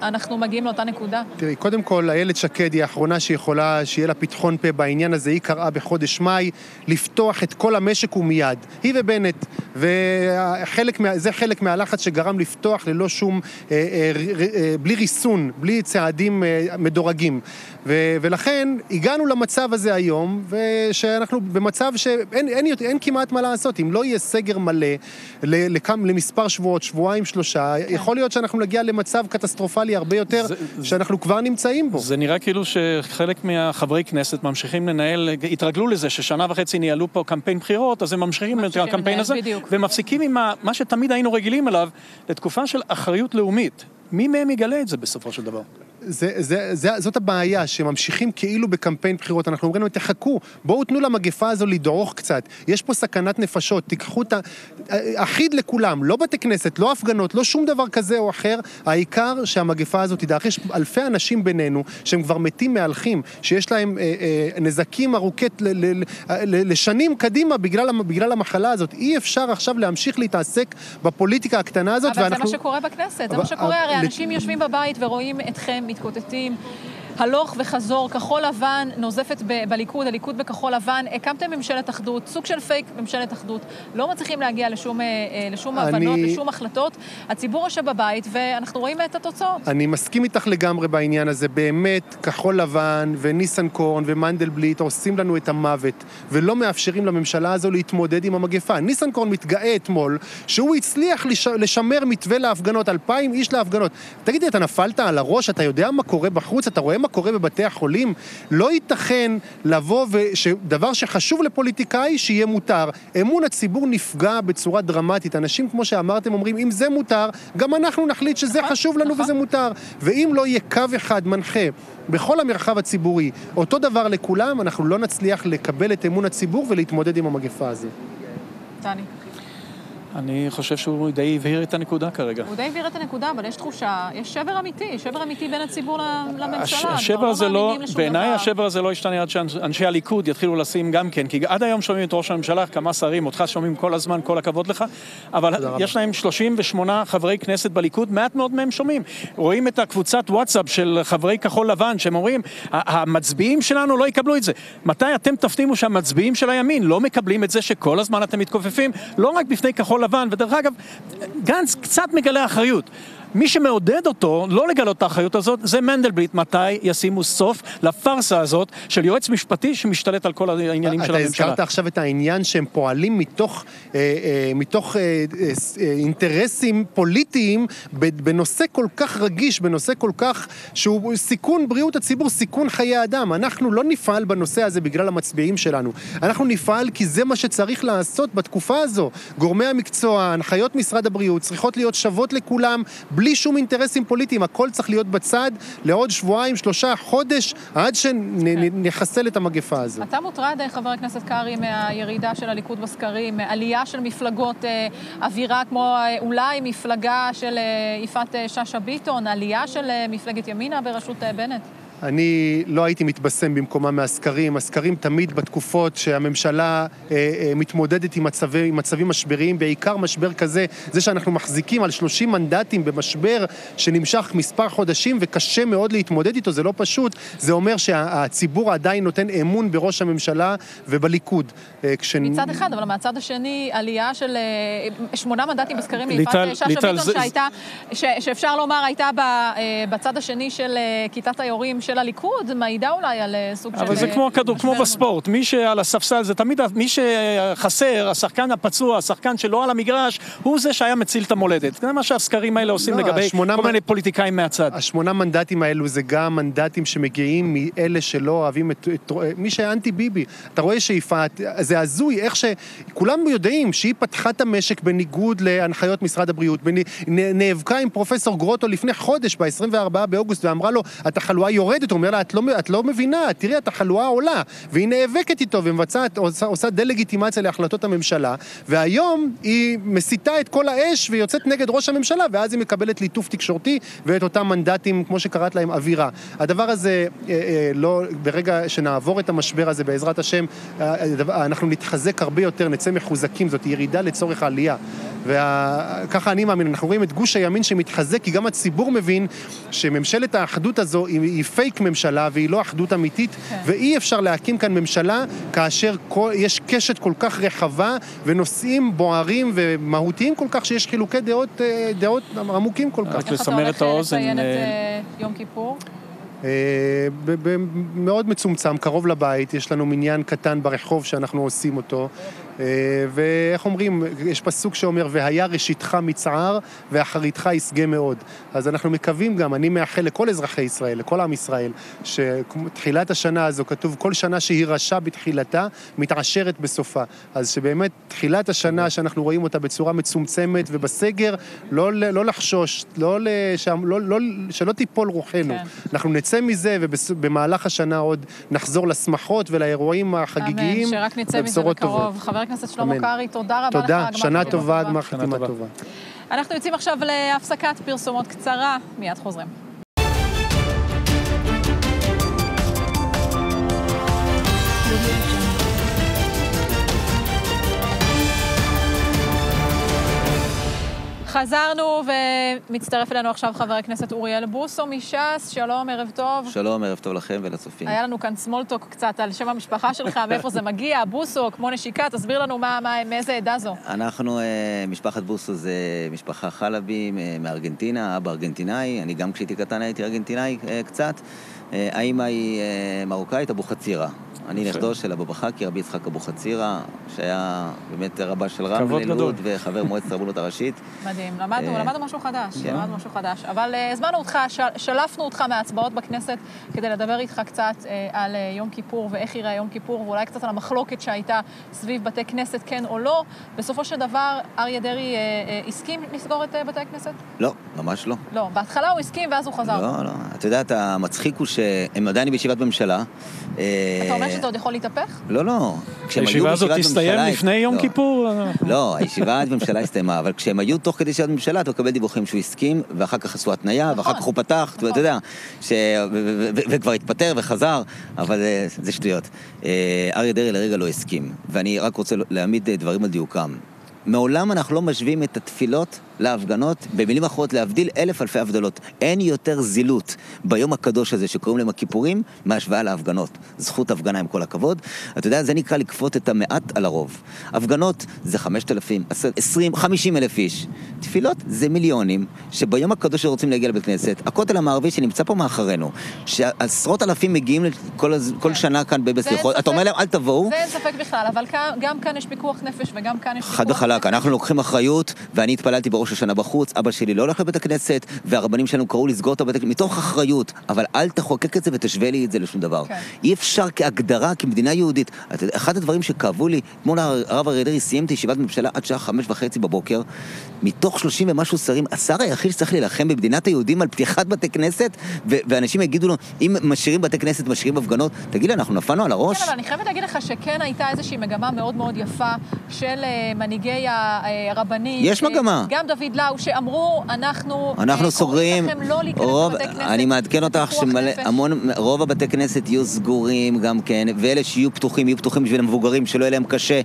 אנחנו מגיעים לאותה נקודה? תראי, קודם כל, איילת שקד היא האחרונה שיכולה שיהיה לה פתחון פה בעניין הזה. היא קראה בחודש מאי לפתוח את כל המשק ומיד. היא ובנט. וזה חלק מהלחץ שגרם לפתוח ללא שום, בלי ריסון, בלי צעדים מדורגים. ולכן הגענו למצב הזה היום, ושאנחנו במצב שאין כמעט מה לעשות. אם לא יהיה סגר מלא למספר שבועות, שבועיים, שלושה, יכול להיות שאנחנו נגיע למצב קטסטרופלי הרבה יותר, שאנחנו כבר נמצאים בו. זה נראה כאילו שחלק מהחברי כנסת ממשיכים לנהל, התרגלו לזה ששנה וחצי ניהלו פה קמפיין בחירות, אז הם ממשיכים את הקמפיין הזה, ומפסיקים עם מה שתמיד היינו רגילים אליו, לתקופה של אחריות לאומית. מי מהם יגלה את זה בסופו של דבר? זאת הבעיה, שממשיכים כאילו בקמפיין בחירות. אנחנו אומרים, תחכו, בואו תנו למגפה הזו לדרוך קצת. יש פה סכנת נפשות, תיקחו את אחיד לכולם, לא בתי כנסת, לא הפגנות, לא שום דבר כזה או אחר. העיקר שהמגפה הזו תדרך. יש אלפי אנשים בינינו שהם כבר מתים מהלכים, שיש להם נזקים ארוכת לשנים קדימה בגלל המחלה הזאת. אי אפשר עכשיו להמשיך להתעסק בפוליטיקה הקטנה הזאת. אבל זה מה שקורה בכנסת, זה מה שקורה. הרי אנשים יושבים בבית ורואים אתכם מתקוטטים, הלוך וחזור, כחול לבן נוזפת בליכוד, הליכוד בכחול לבן, הקמתם ממשלת אחדות, סוג של פייק ממשלת אחדות, לא מצליחים להגיע לשום הבנות, לשום החלטות, הציבור יושב בבית ואנחנו רואים את התוצאות. אני מסכים איתך לגמרי בעניין הזה, באמת כחול לבן וניסנקורן ומנדלבליט עושים לנו את המוות, ולא מאפשרים לממשלה הזו להתמודד עם המגפה. ניסנקורן מתגאה אתמול שהוא הצליח לשמר מתווה להפגנות, 2,000 איש להפגנות. תגידי, אתה נפלת על הראש, אתה יודע מה קורה בחוץ, אתה רואה מה קורה בבתי החולים? לא ייתכן לבוא ודבר שחשוב לפוליטיקאי שיהיה מותר. אמון הציבור נפגע בצורה דרמטית. אנשים, כמו שאמרתם, אומרים, אם זה מותר, גם אנחנו נחליט שזה חשוב לנו וזה מותר. ואם לא יהיה קו אחד מנחה בכל המרחב הציבורי, אותו דבר לכולם, אנחנו לא נצליח לקבל את אמון הציבור ולהתמודד עם המגפה הזו. תני. אני חושב שהוא די הבהיר את הנקודה כרגע. הוא די הבהיר את הנקודה, אבל יש תחושה, יש שבר אמיתי בין הציבור לממשלה. השבר הזה לא, בעיניי השבר הזה לא ישתנה עד שאנשי הליכוד יתחילו לשים גם כן, כי עד היום שומעים את ראש הממשלה, כמה שרים, אותך שומעים כל הזמן, כל הכבוד לך, אבל יש להם 38 חברי כנסת בליכוד, מעט מאוד מהם שומעים. רואים את הקבוצת וואטסאפ של חברי כחול לבן, שהם אומרים, המצביעים שלנו לא יקבלו את זה. מתי אתם תפנימו שהמצביעים של הימין לא מקבלים את זה שכל הזמן אתם מתכופפים, לא רק בפני כחול לבן, ודרך אגב, גנץ קצת מגלה אחריות. מי שמעודד אותו, לא לגלות את האחריות הזאת, זה מנדלבליט. מתי ישימו סוף לפרסה הזאת של יועץ משפטי שמשתלט על כל העניינים של הממשלה? אתה הזכרת עכשיו את העניין שהם פועלים מתוך אינטרסים פוליטיים בנושא כל כך רגיש, בנושא כל כך שהוא סיכון בריאות הציבור, סיכון חיי אדם. אנחנו לא נפעל בנושא הזה בגלל המצביעים שלנו. אנחנו נפעל כי זה מה שצריך לעשות בתקופה הזו. גורמי המקצוע, הנחיות משרד הבריאות צריכות להיות שוות לכולם, בלי שום אינטרסים פוליטיים, הכל צריך להיות בצד לעוד שבועיים, 3 חודש, עד שנחסל את המגפה הזו. אתה מוטרד, חבר הכנסת קרי, מהירידה של הליכוד בסקרים, עלייה של מפלגות אווירה, כמו אולי מפלגה של יפעת שאשא ביטון, עלייה של מפלגת ימינה בראשות בנט? אני לא הייתי מתבשם במקומה מהסקרים. הסקרים תמיד בתקופות שהממשלה מתמודדת עם מצבים משבריים, בעיקר משבר כזה, זה שאנחנו מחזיקים על 30 מנדטים במשבר שנמשך מספר חודשים וקשה מאוד להתמודד איתו, זה לא פשוט. זה אומר שהציבור עדיין נותן אמון בראש הממשלה ובליכוד. מצד אחד, אבל מהצד השני, עלייה של 8 מנדטים בסקרים ליפעת שאשא ביטון שהייתה, שאפשר לומר הייתה בצד השני של כיתת היורים של הליכוד, מעידה אולי על סוג של... אבל זה כמו כדור, כמו בספורט. מי שעל הספסל זה תמיד, מי שחסר, השחקן הפצוע, השחקן שלא על המגרש, הוא זה שהיה מציל את המולדת. זה מה שהסקרים האלה עושים לגבי כל מיני פוליטיקאים מהצד. 8 מנדטים האלו זה גם מנדטים שמגיעים מאלה שלא אוהבים את מי שאנטי ביבי. אתה רואה שיפעת, זה הזוי, איך שכולם יודעים שהיא פתחה את המשק בניגוד להנחיות משרד הבריאות, נאבקה עם פרופסור גרוטו לפני חודש, ב-24 באוגוסט, ואמרה לו, התחלואה יורדת, הוא אומר לה, את לא מבינה, תראי, התחלואה עולה, והיא נאבקת איתו, ומבצעת, עושה דלגיטימציה להחלטות הממשלה, והיום היא מסיתה את כל האש, ויוצאת נגד ראש הממשלה, ואז היא מקבלת ליטוף תקשורתי, ואת אותם מנדטים, כמו שקראת להם, אווירה. הדבר הזה, ברגע שנעבור את המשבר הזה, בעזרת השם, אנחנו נתחזק הרבה יותר, נצא מחוזקים, זאת ירידה לצורך העלייה. וככה אני מאמין, אנחנו רואים את גוש הימין שמתחזק, כי גם הציבור מבין שממשלת האחדות הזו היא פייק ממשלה, והיא לא אחדות אמיתית, ואי אפשר להקים כאן ממשלה כאשר יש קשת כל כך רחבה, ונושאים בוערים ומהותיים כל כך, שיש חילוקי דעות עמוקים כל כך. רק לסמר את האוזן. איך אתה הולך לציין את יום כיפור? מאוד מצומצם, קרוב לבית, יש לנו מניין קטן ברחוב שאנחנו עושים אותו, ואיך אומרים, יש פסוק שאומר, והיה ראשיתך מצער, ואחריתך יסגה מאוד. אז אנחנו מקווים גם, אני מאחל לכל אזרחי ישראל, לכל עם ישראל, שתחילת השנה הזו כתוב, כל שנה שהיא רשע בתחילתה, מתעשרת בסופה. אז שבאמת, תחילת השנה שאנחנו רואים אותה בצורה מצומצמת ובסגר, לא לחשוש, שלא תיפול רוחנו. אנחנו נצא מזה, ובמהלך השנה עוד נחזור לשמחות ולאירועים החגיגיים. אמן, שרק נצא מזה בקרוב. חבר הכנסת שלמה קרעי, תודה רבה לך. תודה, שנה טובה, גמר חתימה טובה. אנחנו יוצאים עכשיו להפסקת פרסומות קצרה, מיד חוזרים. חזרנו ומצטרף אלינו עכשיו חבר הכנסת אוריאל בוסו מש"ס, שלום, ערב טוב. שלום, ערב טוב לכם ולצופים. היה לנו כאן סמולטוק קצת על שם המשפחה שלך, מאיפה זה מגיע, בוסו, כמו נשיקה, תסביר לנו מאיזה עדה זו. אנחנו, משפחת בוסו זה משפחה חלבי מארגנטינה, אבא ארגנטינאי, אני גם כשהייתי קטן הייתי ארגנטינאי קצת, האמא היא מרוקאית, אבו חצירה. אני נכדו של אבא בחקי, רבי יצחק אבו חצירה, שהיה באמת רבה של רמלה לוד וחבר מועצת הרבנות הראשית. מדהים, למדנו משהו חדש. אבל הזמנו אותך, שלפנו אותך מההצבעות בכנסת כדי לדבר איתך קצת על יום כיפור ואיך יראה יום כיפור, ואולי קצת על המחלוקת שהייתה סביב בתי כנסת, כן או לא. בסופו של דבר, אריה דרעי הסכים לסגור את בתי הכנסת? לא, ממש לא. לא, בהתחלה הוא הסכים ואז הוא חזר. לא. אתה יודעת, המצחיק הוא שהם עדיין בישיבת ממשלה. אתה אומר שזה עוד יכול להתהפך? לא. הישיבה הזאת תסתיים לפני יום כיפור? לא, הישיבת ממשלה הסתיימה, אבל כשהם היו תוך כדי ישיבת ממשלה, אתה מקבל דיווחים שהוא הסכים, ואחר כך עשו התניה, ואחר כך הוא פתח, אתה יודע, וכבר התפטר וחזר, אבל זה שטויות. אריה דרעי לרגע לא הסכים, ואני רק רוצה להעמיד דברים על דיוקם. מעולם אנחנו לא משווים את התפילות להפגנות, במילים אחרות להבדיל אלף אלפי הבדלות. אין יותר זילות ביום הקדוש הזה שקוראים להם הכיפורים, מהשוואה להפגנות. זכות הפגנה עם כל הכבוד. אתה יודע, זה נקרא לקפות את המעט על הרוב. הפגנות זה 5,000, 20, 50,000 איש. תפילות זה מיליונים, שביום הקדוש שרוצים להגיע לבית כנסת, הכותל המערבי שנמצא פה מאחרינו, שעשרות אלפים מגיעים כל שנה כאן בסליחות, אתה אומר להם, אל תבואו. זה אין ספק בכלל, אבל גם כאן יש פיקוח נפש וגם כאן יש פיקוח חד וחלק, אנחנו לוקחים אחריות, ואני התפללתי בראש השנה בחוץ, אבא שלי לא הולך לבית הכנסת, והרבנים שלנו קראו לסגור את הבית הכנסת, מתוך אחריות, אבל אל תחוקק את זה ותשווה לי את זה לשום דבר. אי אפשר כהגדרה, כמדינה יהודית. אחד הדברים שכאבו לי, אתמול הרב אריה דרעי סיים את ישיבת ממשלה עד שעה 5:30 בבוקר, מתוך 30 ומשהו שרים, השר היחיד שצריך להילחם במדינת היהודים על פתיחת בתי כנסת, ואנשים יגידו לו, אם משאירים בתי כנסת, משאירים הפגנות, תגיד לי, אנחנו נפלנו על הראש? כן, אבל אני חייבת להגיד לך שכן הייתה איזושהי מגמה מאוד מאוד יפה של מנהיגי הרבנים. יש מגמה. גם דוד לאו, שאמרו, אנחנו סוגרים, לכם לא להיכנס לבתי כנסת. אני מעדכן אותך שרוב הבתי כנסת יהיו סגורים גם כן, ואלה שיהיו פתוחים, יהיו פתוחים בשביל המבוגרים, שלא יהיה להם קשה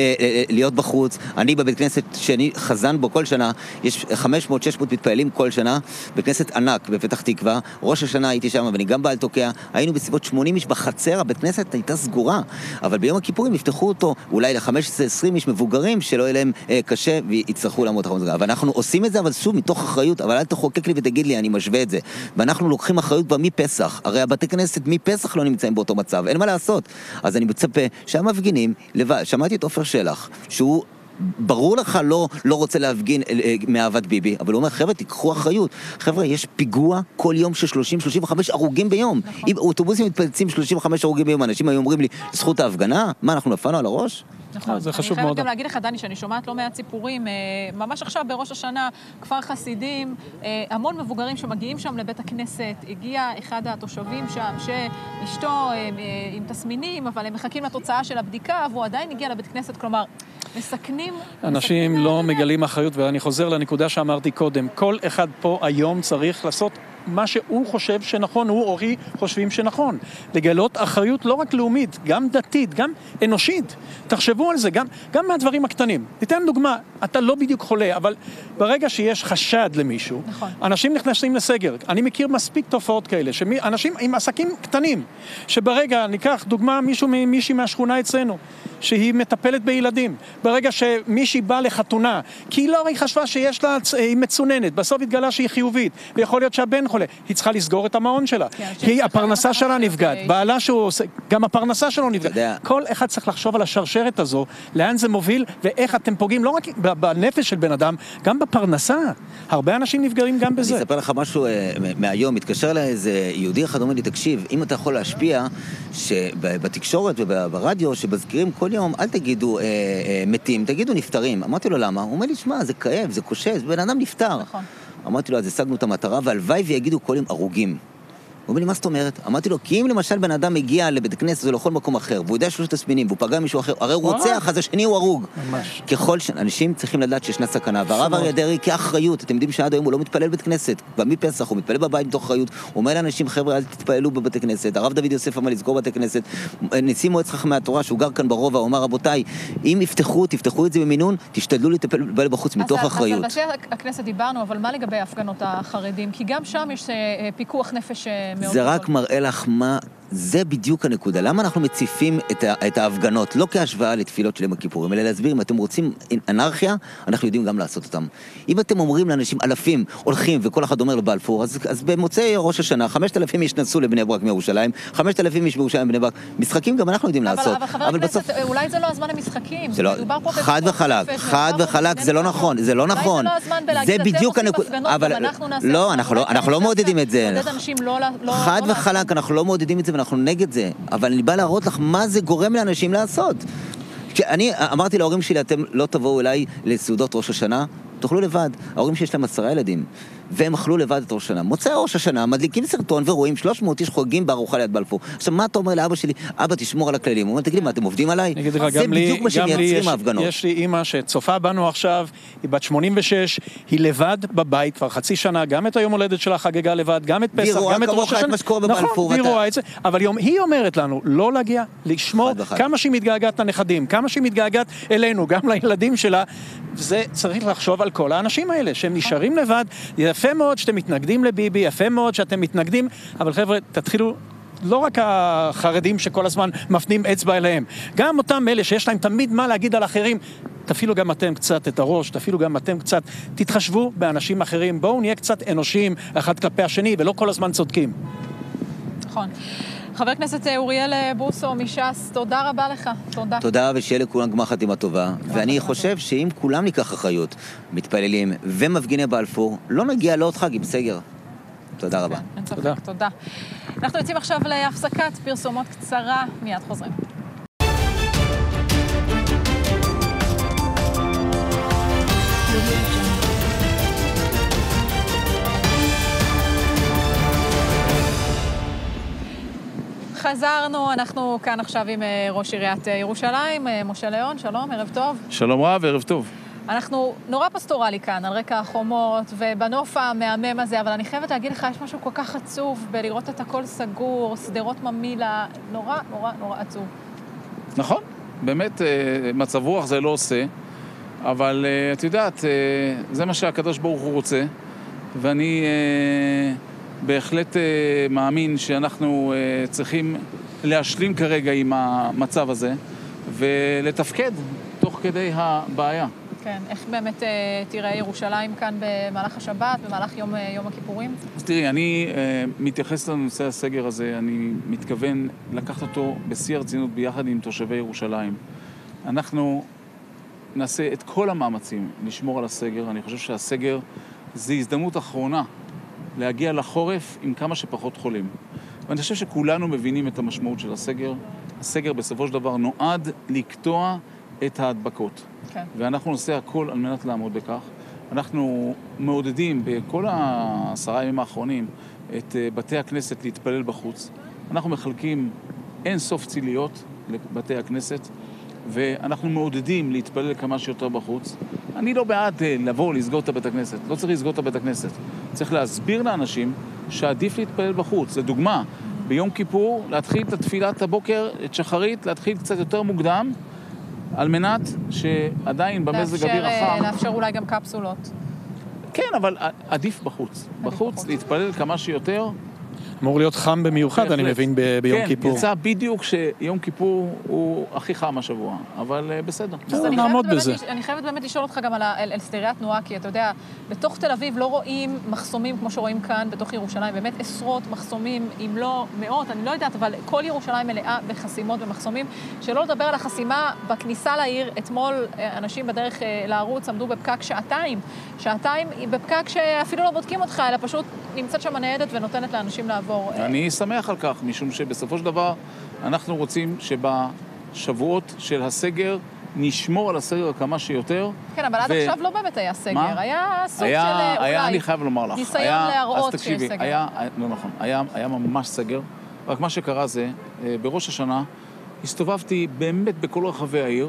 להיות בחוץ. אני בבית כנסת שאני חזן בו כל שנה, יש 500-600 מתפעלים כל שנה, בית כנסת ענק בפתח תקווה, ראש השנה הייתי שם, ואני גם בעל תוקע, היינו בסביבות 80 איש בחצר, הבית כנסת הייתה סגורה, אבל ביום הכיפורים יפתחו אותו, אולי ל-15-20 איש מבוגרים, שלא יהיה להם קשה, ויצטרכו לעמוד אחרון סגרה. ואנחנו עושים את זה, אבל שוב, מתוך אחריות, אבל אל תחוקק לי ותגיד לי, אני משווה את זה. ואנחנו לוקחים אחריות כבר מפסח, הרי הבתי כנסת מפסח לא נמצאים באותו מצב, אין מה לעשות. אז אני מצפה שהמפגינים, שמעתי את עופר שלח, שהוא ברור לך לא רוצה להפגין מאהבת ביבי, אבל הוא אומר, חבר'ה, תיקחו אחריות. חבר'ה, יש פיגוע כל יום של 30-35 הרוגים ביום. אם אוטובוסים מתפוצצים 35 הרוגים ביום, אנשים היו אומרים לי, זכות ההפגנה? מה, אנחנו נפלנו על הראש? נכון, זה חשוב מאוד. אני חייבת גם להגיד לך, דני, שאני שומעת לא מעט סיפורים, ממש עכשיו בראש השנה, כפר חסידים, המון מבוגרים שמגיעים שם לבית הכנסת, הגיע אחד התושבים שם, שאשתו עם תסמינים, אבל הם מחכים לתוצאה של הבדיקה, והוא עדיין הגיע לבית כנסת, כלומר, מסכנים. אנשים לא מגלים אחריות, ואני חוזר לנקודה שאמרתי קודם, כל אחד פה היום צריך לעשות מה שהוא חושב שנכון, הוא או היא חושבים שנכון. לגלות אחריות לא רק לאומית, גם דתית, גם אנושית. תחשבו על זה, גם מהדברים הקטנים. ניתן דוגמה, אתה לא בדיוק חולה, אבל ברגע שיש חשד למישהו, נכון. אנשים נכנסים לסגר. אני מכיר מספיק תופעות כאלה, אנשים עם עסקים קטנים, שברגע, ניקח דוגמה מישהי מהשכונה אצלנו, שהיא מטפלת בילדים. ברגע שמישהי באה לחתונה, כי היא לא חשבה שיש לה, היא מצוננת, בסוף התגלה שהיא חיובית, ויכול להיות שהבן חולה, היא צריכה לסגור את המעון שלה. כי הפרנסה שלה נפגעת, בעלה שהוא עושה, גם הפרנסה שלו נפגעת. כל אחד צריך לחשוב על השרשרת הזו, לאן זה מוביל, ואיך אתם פוגעים, לא רק בנפש של בן אדם, גם בפרנסה. הרבה אנשים נפגעים גם בזה. אני אספר לך משהו מהיום, מתקשר לאיזה יהודי אחד, אומר לי, תקשיב, אם אתה יכול להשפיע, שבתקשורת וברדיו, שבזכירים כל יום, אל תגידו מתים, תגידו נפטרים. אמרתי לו, למה? הוא אומר לי, שמע, זה כאב, זה קשה, זה בן אדם נפטר. נכון. אמרתי לו, אז השגנו את המטרה, והלוואי ויגידו כל יום הרוגים. הוא אומר לי, מה זאת אומרת? אמרתי לו, כי אם למשל בן אדם מגיע לבית הכנסת או לכל מקום אחר, והוא יודע שלושת תסמינים, והוא פגע מישהו אחר, הרי הוא רוצח, אז השני הוא הרוג. ממש. ככל שאנשים צריכים לדעת שישנה סכנה, והרב אריה דרעי כאחריות, אתם יודעים שעד היום הוא לא מתפלל בית כנסת, מפסח הוא מתפלל בבית מתוך אחריות, הוא אומר לאנשים, חבר'ה, אל תתפללו בבתי כנסת, הרב דוד יוסף אמר לסגור בתי כנסת, נשיא מועצת חכמי התורה, שהוא גר כאן ברובע, הוא אמר, רבותיי, אם תפתחו את זה במינון, תשתדלו לטפל בחוץ מתוך אחריות. אז על בתי הכנסת דיברנו, אבל מה לגבי ההפגנות החרדים? כי גם שם יש פיקוח נפש מאוד זה רק מראה לך מה, זה בדיוק הנקודה. למה אנחנו מציפים את ההפגנות, לא כהשוואה לתפילות של יום הכיפורים, אלא להסביר, אם אתם רוצים אנרכיה, אנחנו יודעים גם לעשות אותם. אם אתם אומרים לאנשים, אלפים הולכים, וכל אחד אומר לבלפור, אז במוצאי ראש השנה, 5,000 איש נסעו לבני ברק מירושלים, 5,000 איש בירושלים בני ברק, משחקים גם אנחנו יודעים לעשות. אבל חבר הכנסת, אולי זה לא הזמן למשחקים. חד וחלק, זה לא נכון, זה לא נכון. זה בדיוק הנקודה. לא, אנחנו לא מעודדים את זה. חד וחלק, אנחנו לא מעודדים את זה ואנחנו נגד זה, אבל אני בא להראות לך מה זה גורם לאנשים לעשות. כשאני אמרתי להורים שלי, אתם לא תבואו אליי לסעודות ראש השנה, תאכלו לבד. ההורים שיש להם 10 ילדים, והם אכלו לבד את ראש השנה. מוצאי ראש השנה, מדליקים סרטון ורואים 300 איש חוגגים בארוחה ליד בלפור. עכשיו, מה אתה אומר לאבא שלי? אבא, תשמור על הכללים. הוא אומר, תגיד לי, מה, אתם עובדים עליי? זה בדיוק מה שמייצרים ההפגנות. יש לי אמא שצופה בנו עכשיו, היא בת 86, היא לבד בבית כבר חצי שנה, גם את היום הולדת שלה חגגה לבד, גם את פסח, גם את ראש השנה. נכון, היא רואה את זה. אבל היא אומרת לנו, לא להגיע, לשמור כמה שהיא מתגעגעת לנכדים, כמה שהיא מתגעגעת אלינו, גם לילדים שלה. זה צריך לחשוב על כל האנשים האלה, שהם נשארים לבד. יפה מאוד שאתם מתנגדים לביבי, יפה מאוד שאתם מתנגדים, אבל חבר'ה, תתחילו, לא רק החרדים שכל הזמן מפנים אצבע אליהם, גם אותם אלה שיש להם תמיד מה להגיד על אחרים, תפעילו גם אתם קצת את הראש, תפעילו גם אתם קצת, תתחשבו באנשים אחרים, בואו נהיה קצת אנושיים אחד כלפי השני, ולא כל הזמן צודקים. נכון. חבר הכנסת אוריאל בוסו מש"ס, תודה רבה לך, תודה. תודה, ושיהיה לכולם גמר חתימה טובה. ואני חושב שאם כולם ניקח אחריות, מתפללים ומפגיני בלפור, לא נגיע לעוד חג עם סגר. תודה רבה. תודה. תודה. אנחנו יוצאים עכשיו להפסקת פרסומות קצרה, מיד חוזרים. חזרנו, אנחנו כאן עכשיו עם ראש עיריית ירושלים, משה ליאון, שלום, ערב טוב. שלום רב, ערב טוב. אנחנו נורא פסטורלי כאן, על רקע החומות ובנוף המהמם הזה, אבל אני חייבת להגיד לך, יש משהו כל כך עצוב בלראות את הכל סגור, סדרות ממילה, נורא נורא נורא עצוב. נכון, באמת מצב רוח זה לא עושה, אבל את יודעת, זה מה שהקדוש ברוך הוא רוצה, ואני בהחלט מאמין שאנחנו צריכים להשלים כרגע עם המצב הזה, ולתפקד תוך כדי הבעיה. כן, איך באמת תראה ירושלים כאן במהלך השבת, במהלך יום הכיפורים? אז תראי, אני מתייחס לנושא הסגר הזה, אני מתכוון לקחת אותו בשיא הרצינות ביחד עם תושבי ירושלים. אנחנו נעשה את כל המאמצים לשמור על הסגר. אני חושב שהסגר זה הזדמנות אחרונה להגיע לחורף עם כמה שפחות חולים. ואני חושב שכולנו מבינים את המשמעות של הסגר. הסגר בסופו של דבר נועד לקטוע את ההדבקות. כן. ואנחנו נעשה הכל על מנת לעמוד בכך. אנחנו מעודדים בכל 10 ימים האחרונים את בתי הכנסת להתפלל בחוץ. אנחנו מחלקים אין סוף ציליות לבתי הכנסת, ואנחנו מעודדים להתפלל כמה שיותר בחוץ. אני לא בעד לבוא לסגור את בית הכנסת. לא צריך לסגור את בית הכנסת. צריך להסביר לאנשים שעדיף להתפלל בחוץ. לדוגמה, ביום כיפור להתחיל את תפילת הבוקר, את שחרית, להתחיל קצת יותר מוקדם, על מנת שעדיין במזג אוויר החם... לאפשר אולי גם קפסולות. כן, אבל עדיף בחוץ. בחוץ להתפלל כמה שיותר. אמור להיות חם במיוחד, אני מבין, ביום כיפור. כן, יצא בדיוק שיום כיפור הוא הכי חם השבוע, אבל בסדר. אז אני חייבת באמת לשאול אותך גם על סדרי התנועה, כי אתה יודע, בתוך תל אביב לא רואים מחסומים כמו שרואים כאן, בתוך ירושלים, באמת עשרות מחסומים, אם לא מאות, אני לא יודעת, אבל כל ירושלים מלאה בחסימות ומחסומים, שלא לדבר על החסימה בכניסה לעיר, אתמול אנשים בדרך לערוץ עמדו בפקק שעתיים בפקק שאפילו לא בודקים אותך, אלא פשוט נמצאת שם ניידת ונותנת לאנשים לעבור. אני שמח על כך, משום שבסופו של דבר אנחנו רוצים שבשבועות של הסגר נשמור על הסגר כמה שיותר. כן, אבל עד עכשיו לא באמת היה סגר. היה סוג של אולי אני חייב לומר לך. ניסיון להראות שיש סגר. לא נכון, היה ממש סגר. רק מה שקרה זה, בראש השנה הסתובבתי באמת בכל רחבי העיר,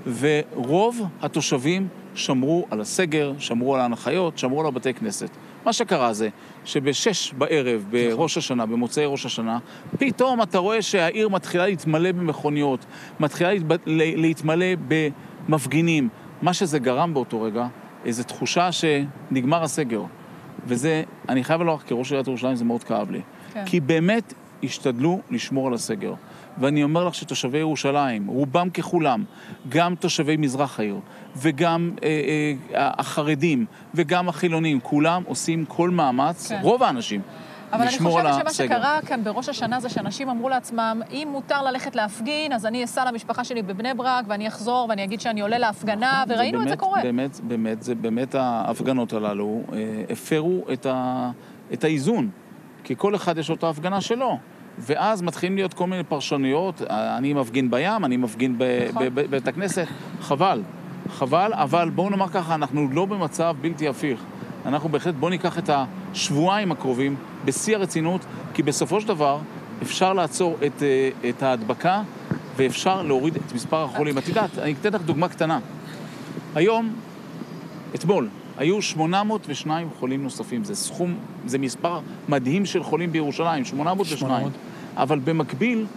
ורוב התושבים שמרו על הסגר, שמרו על ההנחיות, שמרו על הבתי כנסת. מה שקרה זה שבשש בערב, בראש השנה, במוצאי ראש השנה, פתאום אתה רואה שהעיר מתחילה להתמלא במכוניות, מתחילה להתמלא במפגינים. מה שזה גרם באותו רגע, איזו תחושה שנגמר הסגר. וזה, אני חייב לומר, כראש עיריית ירושלים זה מאוד כאב לי. כן. כי באמת השתדלו לשמור על הסגר. ואני אומר לך שתושבי ירושלים, רובם ככולם, גם תושבי מזרח העיר, וגם החרדים, וגם החילונים, כולם עושים כל מאמץ, כן. רוב האנשים, אבל אני חושבת שמה שקרה כאן בראש השנה זה שאנשים אמרו לעצמם, אם מותר ללכת להפגין, אז אני אסע למשפחה שלי בבני ברק, ואני אחזור, ואני אגיד שאני עולה להפגנה, וראינו את זה קורה. באמת ההפגנות הללו הפרו את האיזון, כי כל אחד יש אותה הפגנה שלו. ואז מתחילים להיות כל מיני פרשנויות, אני מפגין בים, אני מפגין בבית הכנסת, חבל, אבל בואו נאמר ככה, אנחנו לא במצב בלתי הפיך. אנחנו בהחלט, בואו ניקח את השבועיים הקרובים בשיא הרצינות, כי בסופו של דבר אפשר לעצור את ההדבקה, ואפשר להוריד את מספר החולים. את יודעת, אני אתן לך דוגמה קטנה. היום, אתמול, היו 802 חולים נוספים. זה מספר מדהים של חולים בירושלים, 802. אבל במקביל,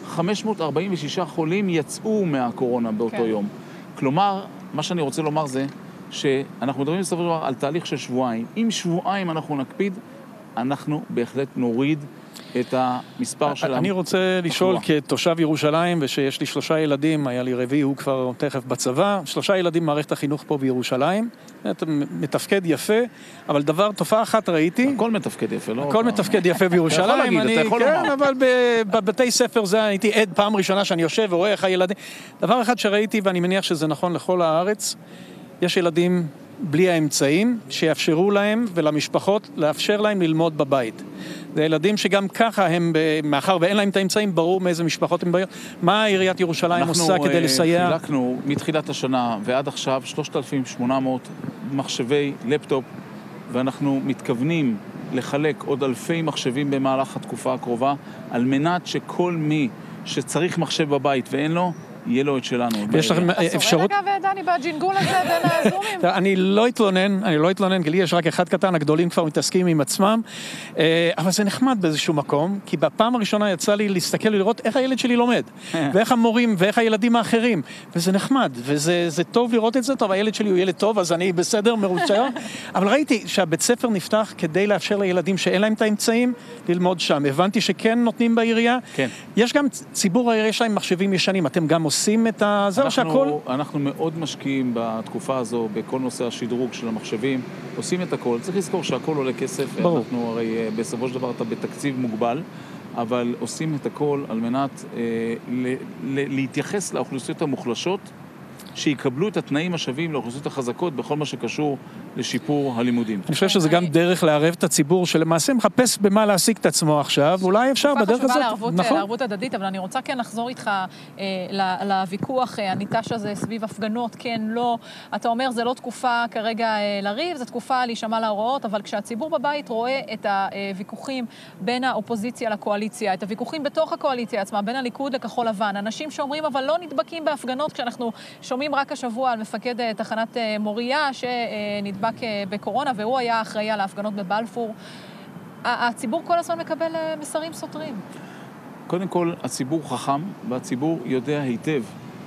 546 חולים יצאו מהקורונה באותו יום. כלומר, מה שאני רוצה לומר זה, שאנחנו מדברים בסופו של דבר על תהליך של שבועיים. אם שבועיים אנחנו נקפיד, אנחנו בהחלט נוריד את המספר שלנו. אני רוצה לשאול כתושב ירושלים, ושיש לי 3 ילדים, היה לי רביעי, הוא כבר תכף בצבא, 3 ילדים מערכת החינוך פה בירושלים, מתפקד יפה, אבל תופעה אחת ראיתי. הכל מתפקד יפה, לא? הכל מתפקד יפה בירושלים. אתה יכול לומר. כן, אבל בבתי ספר זה הייתי עד פעם ראשונה שאני יושב ורואה איך הילדים. דבר אחד שראיתי, ואני מניח שזה נכון לכל הארץ, יש ילדים בלי האמצעים שיאפשרו להם ולמשפחות לאפשר להם ללמוד בבית. זה ילדים שגם ככה הם, מאחר ואין להם את האמצעים, ברור מאיזה משפחות הם בעיות. מה עיריית ירושלים עושה כדי לסייע? אנחנו חילקנו מתחילת השנה ועד עכשיו 3,800 מחשבי לפטופ, ואנחנו מתכוונים לחלק עוד אלפי מחשבים במהלך התקופה הקרובה, על מנת שכל מי שצריך מחשב בבית ואין לו, יהיה לו את שלנו. יש לכם אפשרות... רגע ודני בג'ינגול הזה בין הזומים. אני לא אתלונן, כי לי יש רק אחד קטן, הגדולים כבר מתעסקים עם עצמם, אבל זה נחמד באיזשהו מקום, כי בפעם הראשונה יצא לי להסתכל ולראות איך הילד שלי לומד, ואיך המורים, ואיך הילדים האחרים, וזה נחמד, וזה טוב לראות את זה, טוב, הילד שלי הוא ילד טוב, אז אני בסדר, מרוצה, אבל ראיתי שהבית ספר נפתח כדי לאפשר לילדים שאין להם את האמצעים, ללמוד שם. הבנתי שכן נותנים בעירייה. כן. יש גם ציבור העירייה שלהם מחשבים ישנים, אתם גם עושים את זה או שהכל? אנחנו מאוד משקיעים בתקופה הזו, בכל נושא השדרוג של המחשבים, עושים את הכל. צריך לזכור שהכל עולה כסף, ברור. אנחנו הרי בסופו של דבר אתה בתקציב מוגבל, אבל עושים את הכל על מנת להתייחס לאוכלוסיות המוחלשות, שיקבלו את התנאים השווים לאוכלוסיות החזקות בכל מה שקשור לשיפור הלימודים. אני חושב שזה גם דרך לערב את הציבור, שלמעשה מחפש במה להשיג את עצמו עכשיו, אולי אפשר בדרך הזאת. נכון. לערבות הדדית, אבל אני רוצה כן לחזור איתך לוויכוח הניטש הזה סביב הפגנות, כן, לא. אתה אומר, זה לא תקופה כרגע לריב, זה תקופה להישמע להוראות, אבל כשהציבור בבית רואה את הוויכוחים בין האופוזיציה לקואליציה, את הוויכוחים בתוך הקואליציה עצמה, בין הליכוד לכחול לבן, אנשים שאומרים, אבל לא נדבקים בהפגנות, כשאנחנו שומעים רק השבוע על מפקד תחנת מוריה שנדבק בקורונה, והוא היה אחראי על ההפגנות בבלפור. הציבור כל הזמן מקבל מסרים סותרים. קודם כל, הציבור חכם, והציבור יודע היטב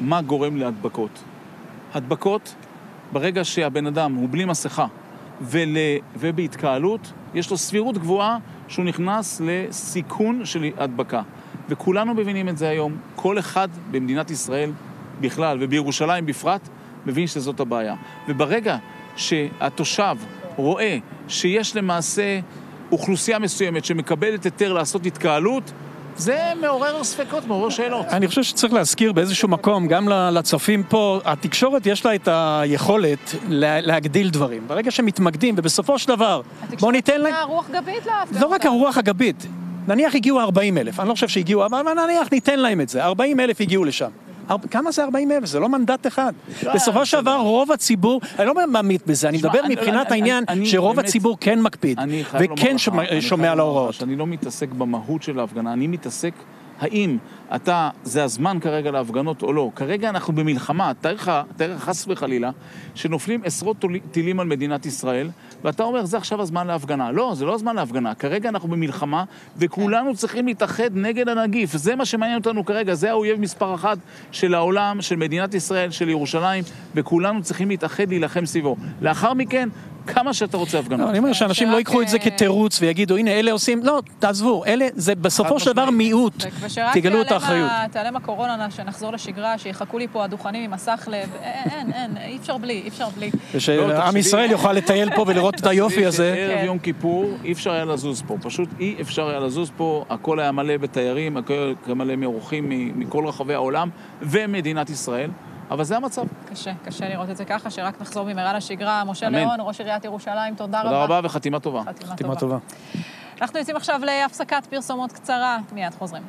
מה גורם להדבקות. הדבקות, ברגע שהבן אדם הוא בלי מסכה ובהתקהלות, יש לו סבירות גבוהה שהוא נכנס לסיכון של הדבקה. וכולנו מבינים את זה היום. כל אחד במדינת ישראל בכלל ובירושלים בפרט מבין שזאת הבעיה. וברגע שהתושב רואה שיש למעשה אוכלוסייה מסוימת שמקבלת היתר לעשות התקהלות, זה מעורר ספקות, מעורר שאלות. אני חושב שצריך להזכיר באיזשהו מקום, גם לצופים פה, התקשורת יש לה את היכולת להגדיל דברים. ברגע שמתמקדים, ובסופו של דבר, בוא ניתן להם... התקשורת הרוח גבית להפגנות. לא רק הרוח הגבית. נניח הגיעו 40,000, אני לא חושב שהגיעו, אבל נניח ניתן להם את זה. 40,000 הגיעו לשם. כמה זה 40,000? זה לא מנדט אחד. בסופו של דבר, רוב הציבור, אני לא ממית בזה, אני מדבר מבחינת העניין שרוב הציבור כן מקפיד, וכן שומע להוראות. אני לא מתעסק במהות של ההפגנה, אני מתעסק האם זה הזמן כרגע להפגנות או לא. כרגע אנחנו במלחמה, תאר חס וחלילה, שנופלים עשרות טילים על מדינת ישראל, ואתה אומר, זה עכשיו הזמן להפגנה. לא, זה לא הזמן להפגנה. כרגע אנחנו במלחמה, וכולנו צריכים להתאחד נגד הנגיף. זה מה שמעניין אותנו כרגע. זה האויב מספר אחת של העולם, של מדינת ישראל, של ירושלים, וכולנו צריכים להתאחד, להילחם סביבו. לאחר מכן, כמה שאתה רוצה הפגנות. אני אומר שאנשים לא ייקחו את זה כתירוץ ויגידו, הנה, אלה עושים, לא, תעזבו, אלה, זה בסופו של דבר מיעוט. תגלו את האחריות. תעלם הקורונה, שנחזור לשגרה, שיחכו לי פה הדוכנים עם מסך לב, אין, אי אפשר בלי. ושעם ישראל יוכל לטייל פה ולראות את היופי הזה. ערב יום כיפור, אי אפשר היה לזוז פה. פשוט אי אפשר היה לזוז פה, הכל היה מלא בתיירים, הכל היה מלא מאורחים מכל רחבי העולם ומדינת ישראל. אבל זה המצב. קשה לראות את זה ככה, שרק נחזור במהרה לשגרה. משה ליאון, ראש עיריית ירושלים, תודה רבה. תודה רבה וחתימה טובה. חתימה טובה. אנחנו יוצאים עכשיו להפסקת פרסומות קצרה, מיד חוזרים.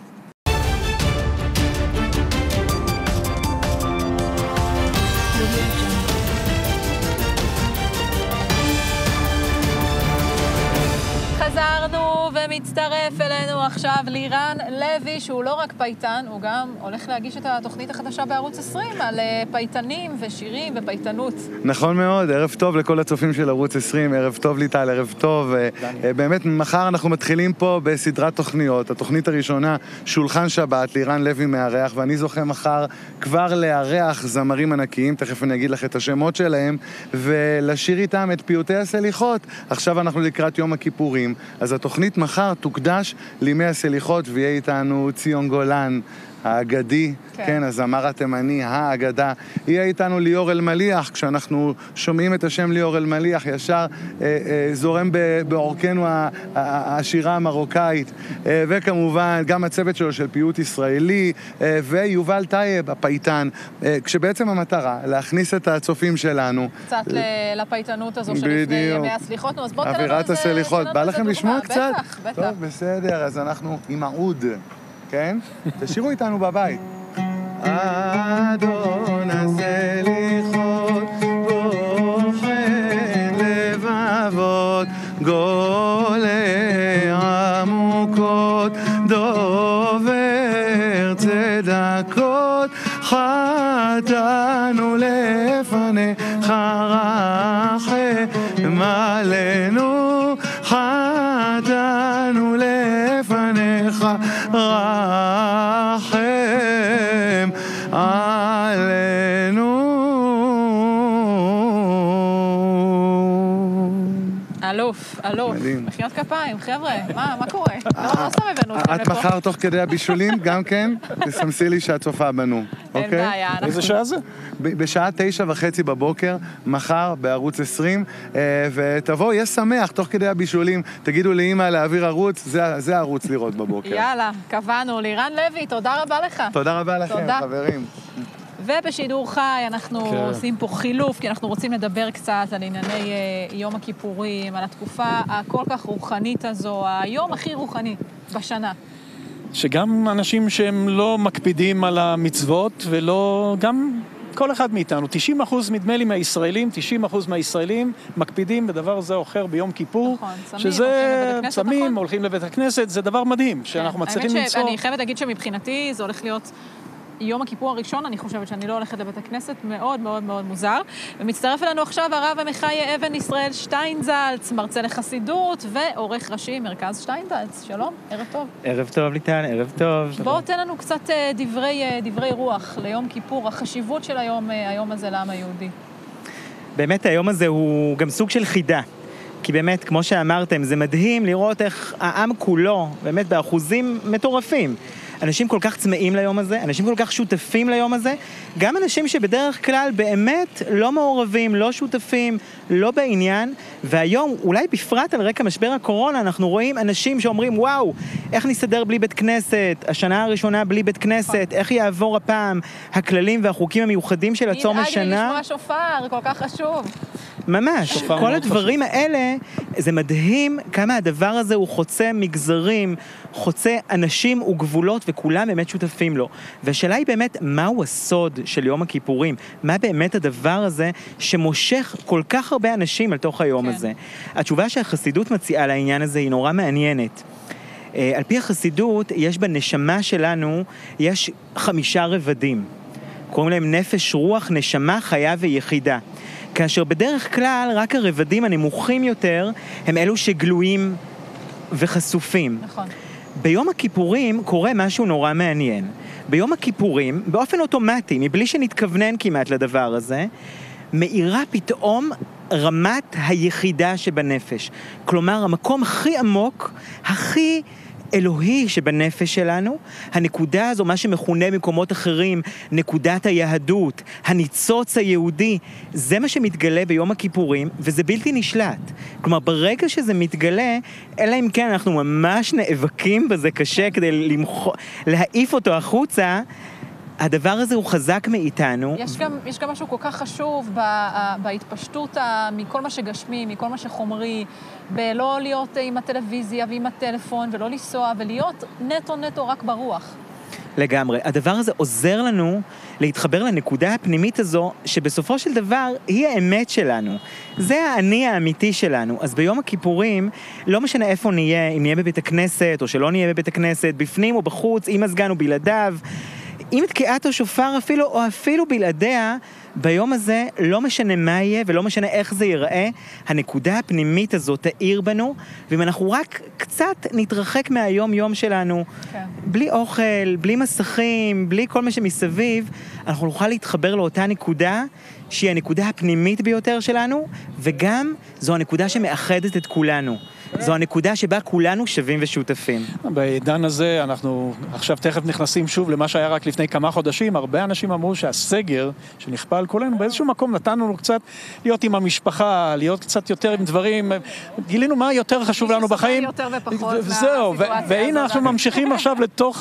חזרנו ומצטרף אלינו עכשיו לירן לוי, שהוא לא רק פייטן, הוא גם הולך להגיש את התוכנית החדשה בערוץ 20 על פייטנים ושירים ופייטנות. נכון מאוד, ערב טוב לכל הצופים של ערוץ 20, ערב טוב ליטל, ערב טוב. באמת מחר אנחנו מתחילים פה בסדרת תוכניות. התוכנית הראשונה, שולחן שבת, לירן לוי מארח, ואני זוכה מחר כבר לארח זמרים ענקיים, תכף אני אגיד לך את השמות שלהם, ולשיר איתם את פיוטי הסליחות. עכשיו אנחנו לקראת יום הכיפורים, אז התוכנית מחר תוקדש לימי הסליחות, ויהיה איתנו ציון גולן, האגדי, כן, הזמר התימני, האגדה. יהיה איתנו ליאור אלמליח, כשאנחנו שומעים את השם ליאור אלמליח, ישר זורם בעורקנו השירה המרוקאית, וכמובן גם הצוות שלו של פיוט ישראלי, ויובל טייב, הפייטן, כשבעצם המטרה להכניס את הצופים שלנו. קצת לפייטנות הזו שלפני ימי הסליחות, אז בוא תן לנו אווירת הסליחות, בא לכם לשמוע קצת? בטח. טוב, בסדר, אז אנחנו עם העוד. כן? תשאירו איתנו בבית. אדון הסליחות בוחן לבבות גולי עמוקות דובר צדקות חטאנו לפניך רחם עלינו חטאנו לפניך רחם עלינו. אלוף, מחיאות כפיים, חבר'ה, מה קורה? לא סתם הבאנו אתכם לפה. את מחר תוך כדי הבישולים, גם כן, תסמסי לי שאת צופה בנו, אין בעיה. איזה שעה זה? בשעה 9:30 בבוקר, מחר בערוץ 20, ותבואו, יהיה שמח, תוך כדי הבישולים, תגידו לאמא להעביר ערוץ, זה הערוץ לראות בבוקר. יאללה, קבענו. לירן לוי, תודה רבה לך. תודה רבה לכם, חברים. ובשידור חי אנחנו עושים פה חילוף, כי אנחנו רוצים לדבר קצת על ענייני יום הכיפורים, על התקופה הכל כך רוחנית הזו, היום הכי רוחני בשנה. שגם אנשים שהם לא מקפידים על המצוות, ולא, גם כל אחד מאיתנו, 90% נדמה לי מהישראלים, 90% מהישראלים מקפידים בדבר זה או אחר ביום כיפור, נכון, שזה צמים, הולכים לבית הכנסת, זה דבר מדהים, שאנחנו מצליחים למצוא. אני חייבת להגיד שמבחינתי זה הולך להיות יום הכיפור הראשון, אני חושבת שאני לא הולכת לבית הכנסת, מאוד מאוד מאוד מוזר. ומצטרף אלינו עכשיו הרב עמיחי אבן ישראל שטיינזלץ, מרצה לחסידות ועורך ראשי מרכז שטיינזלץ. שלום, ערב טוב. ערב טוב ליטל, ערב טוב. בואו תן לנו קצת דברי רוח ליום כיפור, החשיבות של היום הזה לעם היהודי. באמת היום הזה הוא גם סוג של חידה. כי באמת, כמו שאמרתם, זה מדהים לראות איך העם כולו, באמת באחוזים מטורפים. אנשים כל כך צמאים ליום הזה, אנשים כל כך שותפים ליום הזה, גם אנשים שבדרך כלל באמת לא מעורבים, לא שותפים, לא בעניין, והיום, אולי בפרט על רקע משבר הקורונה, אנחנו רואים אנשים שאומרים, וואו, איך נסתדר בלי בית כנסת, השנה הראשונה בלי בית כנסת, איך יעבור הפעם הכללים והחוקים המיוחדים של הצום השנה. נדאג לי לשמוע שופר, כל כך חשוב. ממש, כל הדברים האלה, זה מדהים כמה הדבר הזה הוא חוצה מגזרים, חוצה אנשים וגבולות, וכולם באמת שותפים לו. והשאלה היא באמת, מהו הסוד של יום הכיפורים? מה באמת הדבר הזה שמושך כל כך הרבה אנשים על תוך היום הזה? התשובה שהחסידות מציעה לעניין הזה היא נורא מעניינת. על פי החסידות, יש בנשמה שלנו, יש 5 רבדים. קוראים להם נפש, רוח, נשמה, חיה ויחידה. כאשר בדרך כלל רק הרבדים הנמוכים יותר הם אלו שגלויים וחשופים. נכון. ביום הכיפורים קורה משהו נורא מעניין. ביום הכיפורים, באופן אוטומטי, מבלי שנתכוונן כמעט לדבר הזה, מאירה פתאום רמת היחידה שבנפש. כלומר, המקום הכי עמוק, הכי אלוהי שבנפש שלנו, הנקודה הזו, מה שמכונה במקומות אחרים, נקודת היהדות, הניצוץ היהודי, זה מה שמתגלה ביום הכיפורים, וזה בלתי נשלט. כלומר, ברגע שזה מתגלה, אלא אם כן אנחנו ממש נאבקים בזה קשה כדי להעיף אותו החוצה, הדבר הזה הוא חזק מאיתנו. יש גם משהו כל כך חשוב בהתפשטות מכל מה שגשמי, מכל מה שחומרי, בלא להיות עם הטלוויזיה ועם הטלפון, ולא לנסוע, ולהיות נטו רק ברוח. לגמרי. הדבר הזה עוזר לנו להתחבר לנקודה הפנימית הזו, שבסופו של דבר היא האמת שלנו. זה האני האמיתי שלנו. אז ביום הכיפורים, לא משנה איפה נהיה, אם נהיה בבית הכנסת, או שלא נהיה בבית הכנסת, בפנים או בחוץ, עם הסגן או בלעדיו, עם תקיעת השופר אפילו, או אפילו בלעדיה, ביום הזה לא משנה מה יהיה ולא משנה איך זה ייראה, הנקודה הפנימית הזאת תאיר בנו, ואם אנחנו רק קצת נתרחק מהיום-יום שלנו, בלי אוכל, בלי מסכים, בלי כל מה שמסביב, אנחנו נוכל להתחבר לאותה נקודה, שהיא הנקודה הפנימית ביותר שלנו, וגם זו הנקודה שמאחדת את כולנו. זו הנקודה שבה כולנו שווים ושותפים. בעידן הזה אנחנו עכשיו תכף נכנסים שוב למה שהיה רק לפני כמה חודשים. הרבה אנשים אמרו שהסגר שנכפה על כולנו באיזשהו מקום נתנו לנו קצת להיות עם המשפחה, להיות קצת יותר עם דברים. גילינו מה יותר חשוב לנו בחיים. וזהו, והנה אנחנו ממשיכים עכשיו לתוך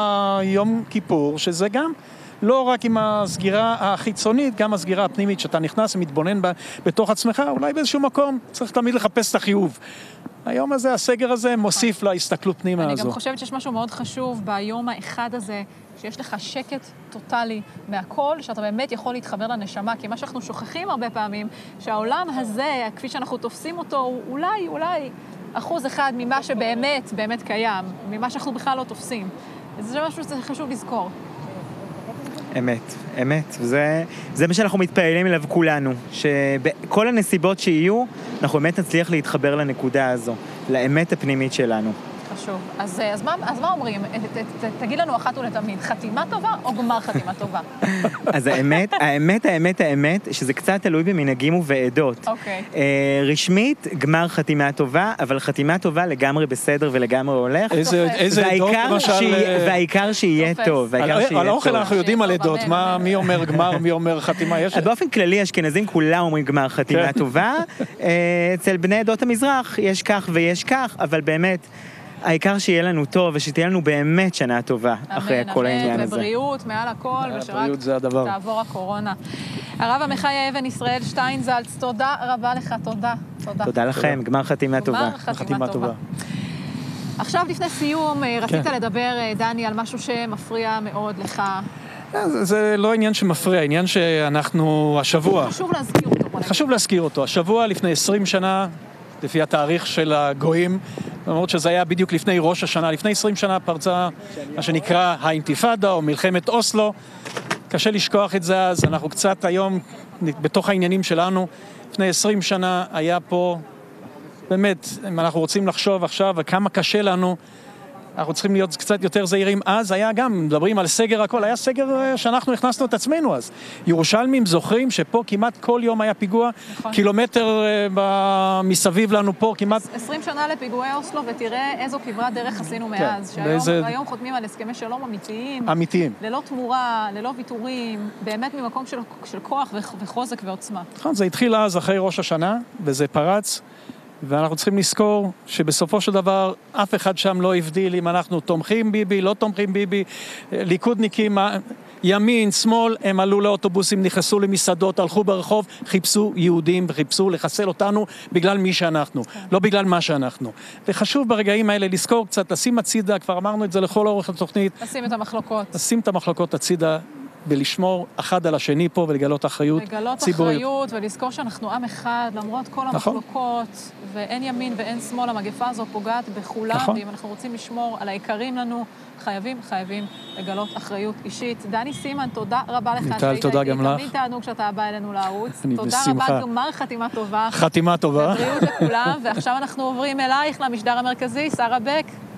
היום כיפור, שזה גם לא רק עם הסגירה החיצונית, גם הסגירה הפנימית, שאתה נכנס ומתבונן בתוך עצמך, אולי באיזשהו מקום צריך תמיד לחפש את החיוב. היום הזה, הסגר הזה, מוסיף להסתכלות פנימה הזו. אני גם חושבת שיש משהו מאוד חשוב ביום האחד הזה, שיש לך שקט טוטלי מהכל, שאתה באמת יכול להתחבר לנשמה, כי מה שאנחנו שוכחים הרבה פעמים, שהעולם הזה, כפי שאנחנו תופסים אותו, הוא אולי 1% ממה שבאמת קיים, ממה שאנחנו בכלל לא תופסים. זה משהו שזה חשוב לזכור. אמת. זה מה שאנחנו מתפעלים אליו כולנו, שבכל הנסיבות שיהיו, אנחנו באמת נצליח להתחבר לנקודה הזו, לאמת הפנימית שלנו. חשוב. אז מה אומרים? תגיד לנו אחת ולתמיד, חתימה טובה או גמר חתימה טובה? אז האמת, שזה קצת תלוי במנהגים ובעדות. אוקיי. רשמית, גמר חתימה טובה, אבל חתימה טובה לגמרי בסדר ולגמרי הולך. איזה עדות למשל? והעיקר שיהיה טוב. על האוכל אנחנו יודעים על עדות, מי אומר גמר, מי אומר חתימה? באופן כללי, אשכנזים כולם אומרים גמר חתימה טובה. אצל בני עדות המזרח יש כך ויש כך, אבל באמת, העיקר שיהיה לנו טוב, ושתהיה לנו באמת שנה טובה אחרי כל העניין הזה. ובריאות מעל הכל, ושרק תעבור הקורונה. הרב עמיחי אבן ישראל שטיינזלץ, תודה רבה לך, תודה. תודה לכם, גמר חתימה טובה. גמר חתימה טובה. עכשיו, לפני סיום, רצית לדבר, דני, על משהו שמפריע מאוד לך. זה לא עניין שמפריע, עניין שאנחנו השבוע. חשוב להזכיר אותו. השבוע לפני 20 שנה, לפי התאריך של הגויים, למרות שזה היה בדיוק לפני ראש השנה, לפני 20 שנה פרצה מה שנקרא האינתיפאדה או מלחמת אוסלו. קשה לשכוח את זה, אז אנחנו קצת היום בתוך העניינים שלנו. לפני 20 שנה היה פה, באמת, אם אנחנו רוצים לחשוב עכשיו וכמה קשה לנו, אנחנו צריכים להיות קצת יותר זהירים. אז היה גם, מדברים על סגר הכל, היה סגר שאנחנו הכנסנו את עצמנו אז. ירושלמים זוכרים שפה כמעט כל יום היה פיגוע, נכון. קילומטר מסביב לנו פה כמעט... 20 שנה לפיגועי אוסלו, ותראה איזו כברת דרך עשינו מאז. כן, שהיום חותמים על הסכמי שלום אמיתיים. אמיתיים. ללא תמורה, ללא ויתורים, באמת ממקום של כוח וחוזק ועוצמה. נכון, זה התחיל אז אחרי ראש השנה, וזה פרץ. ואנחנו צריכים לזכור שבסופו של דבר אף אחד שם לא הבדיל אם אנחנו תומכים ביבי, לא תומכים ביבי, ליכודניקים, ימין, שמאל, הם עלו לאוטובוסים, נכנסו למסעדות, הלכו ברחוב, חיפשו יהודים וחיפשו לחסל אותנו בגלל מי שאנחנו, לא בגלל מה שאנחנו. וחשוב ברגעים האלה לזכור קצת, לשים הצידה, כבר אמרנו את זה לכל אורך התוכנית. לשים את המחלוקות. לשים את המחלוקות הצידה. ולשמור אחד על השני פה ולגלות אחריות ציבורית. לגלות אחריות ולזכור שאנחנו עם אחד, למרות כל המחלוקות, ואין ימין ואין שמאל, המגפה הזו פוגעת בכולם, ואם אנחנו רוצים לשמור על היקרים לנו, חייבים לגלות אחריות אישית. דני סימן, תודה רבה לך. ניטל, תודה גם לך. תמיד תענוג שאתה בא אלינו לערוץ. אני בשמחה. תודה רבה, גמר חתימה טובה. חתימה טובה. ובריאות לכולם, ועכשיו אנחנו עוברים אלייך למשדר המרכזי, שרה בק.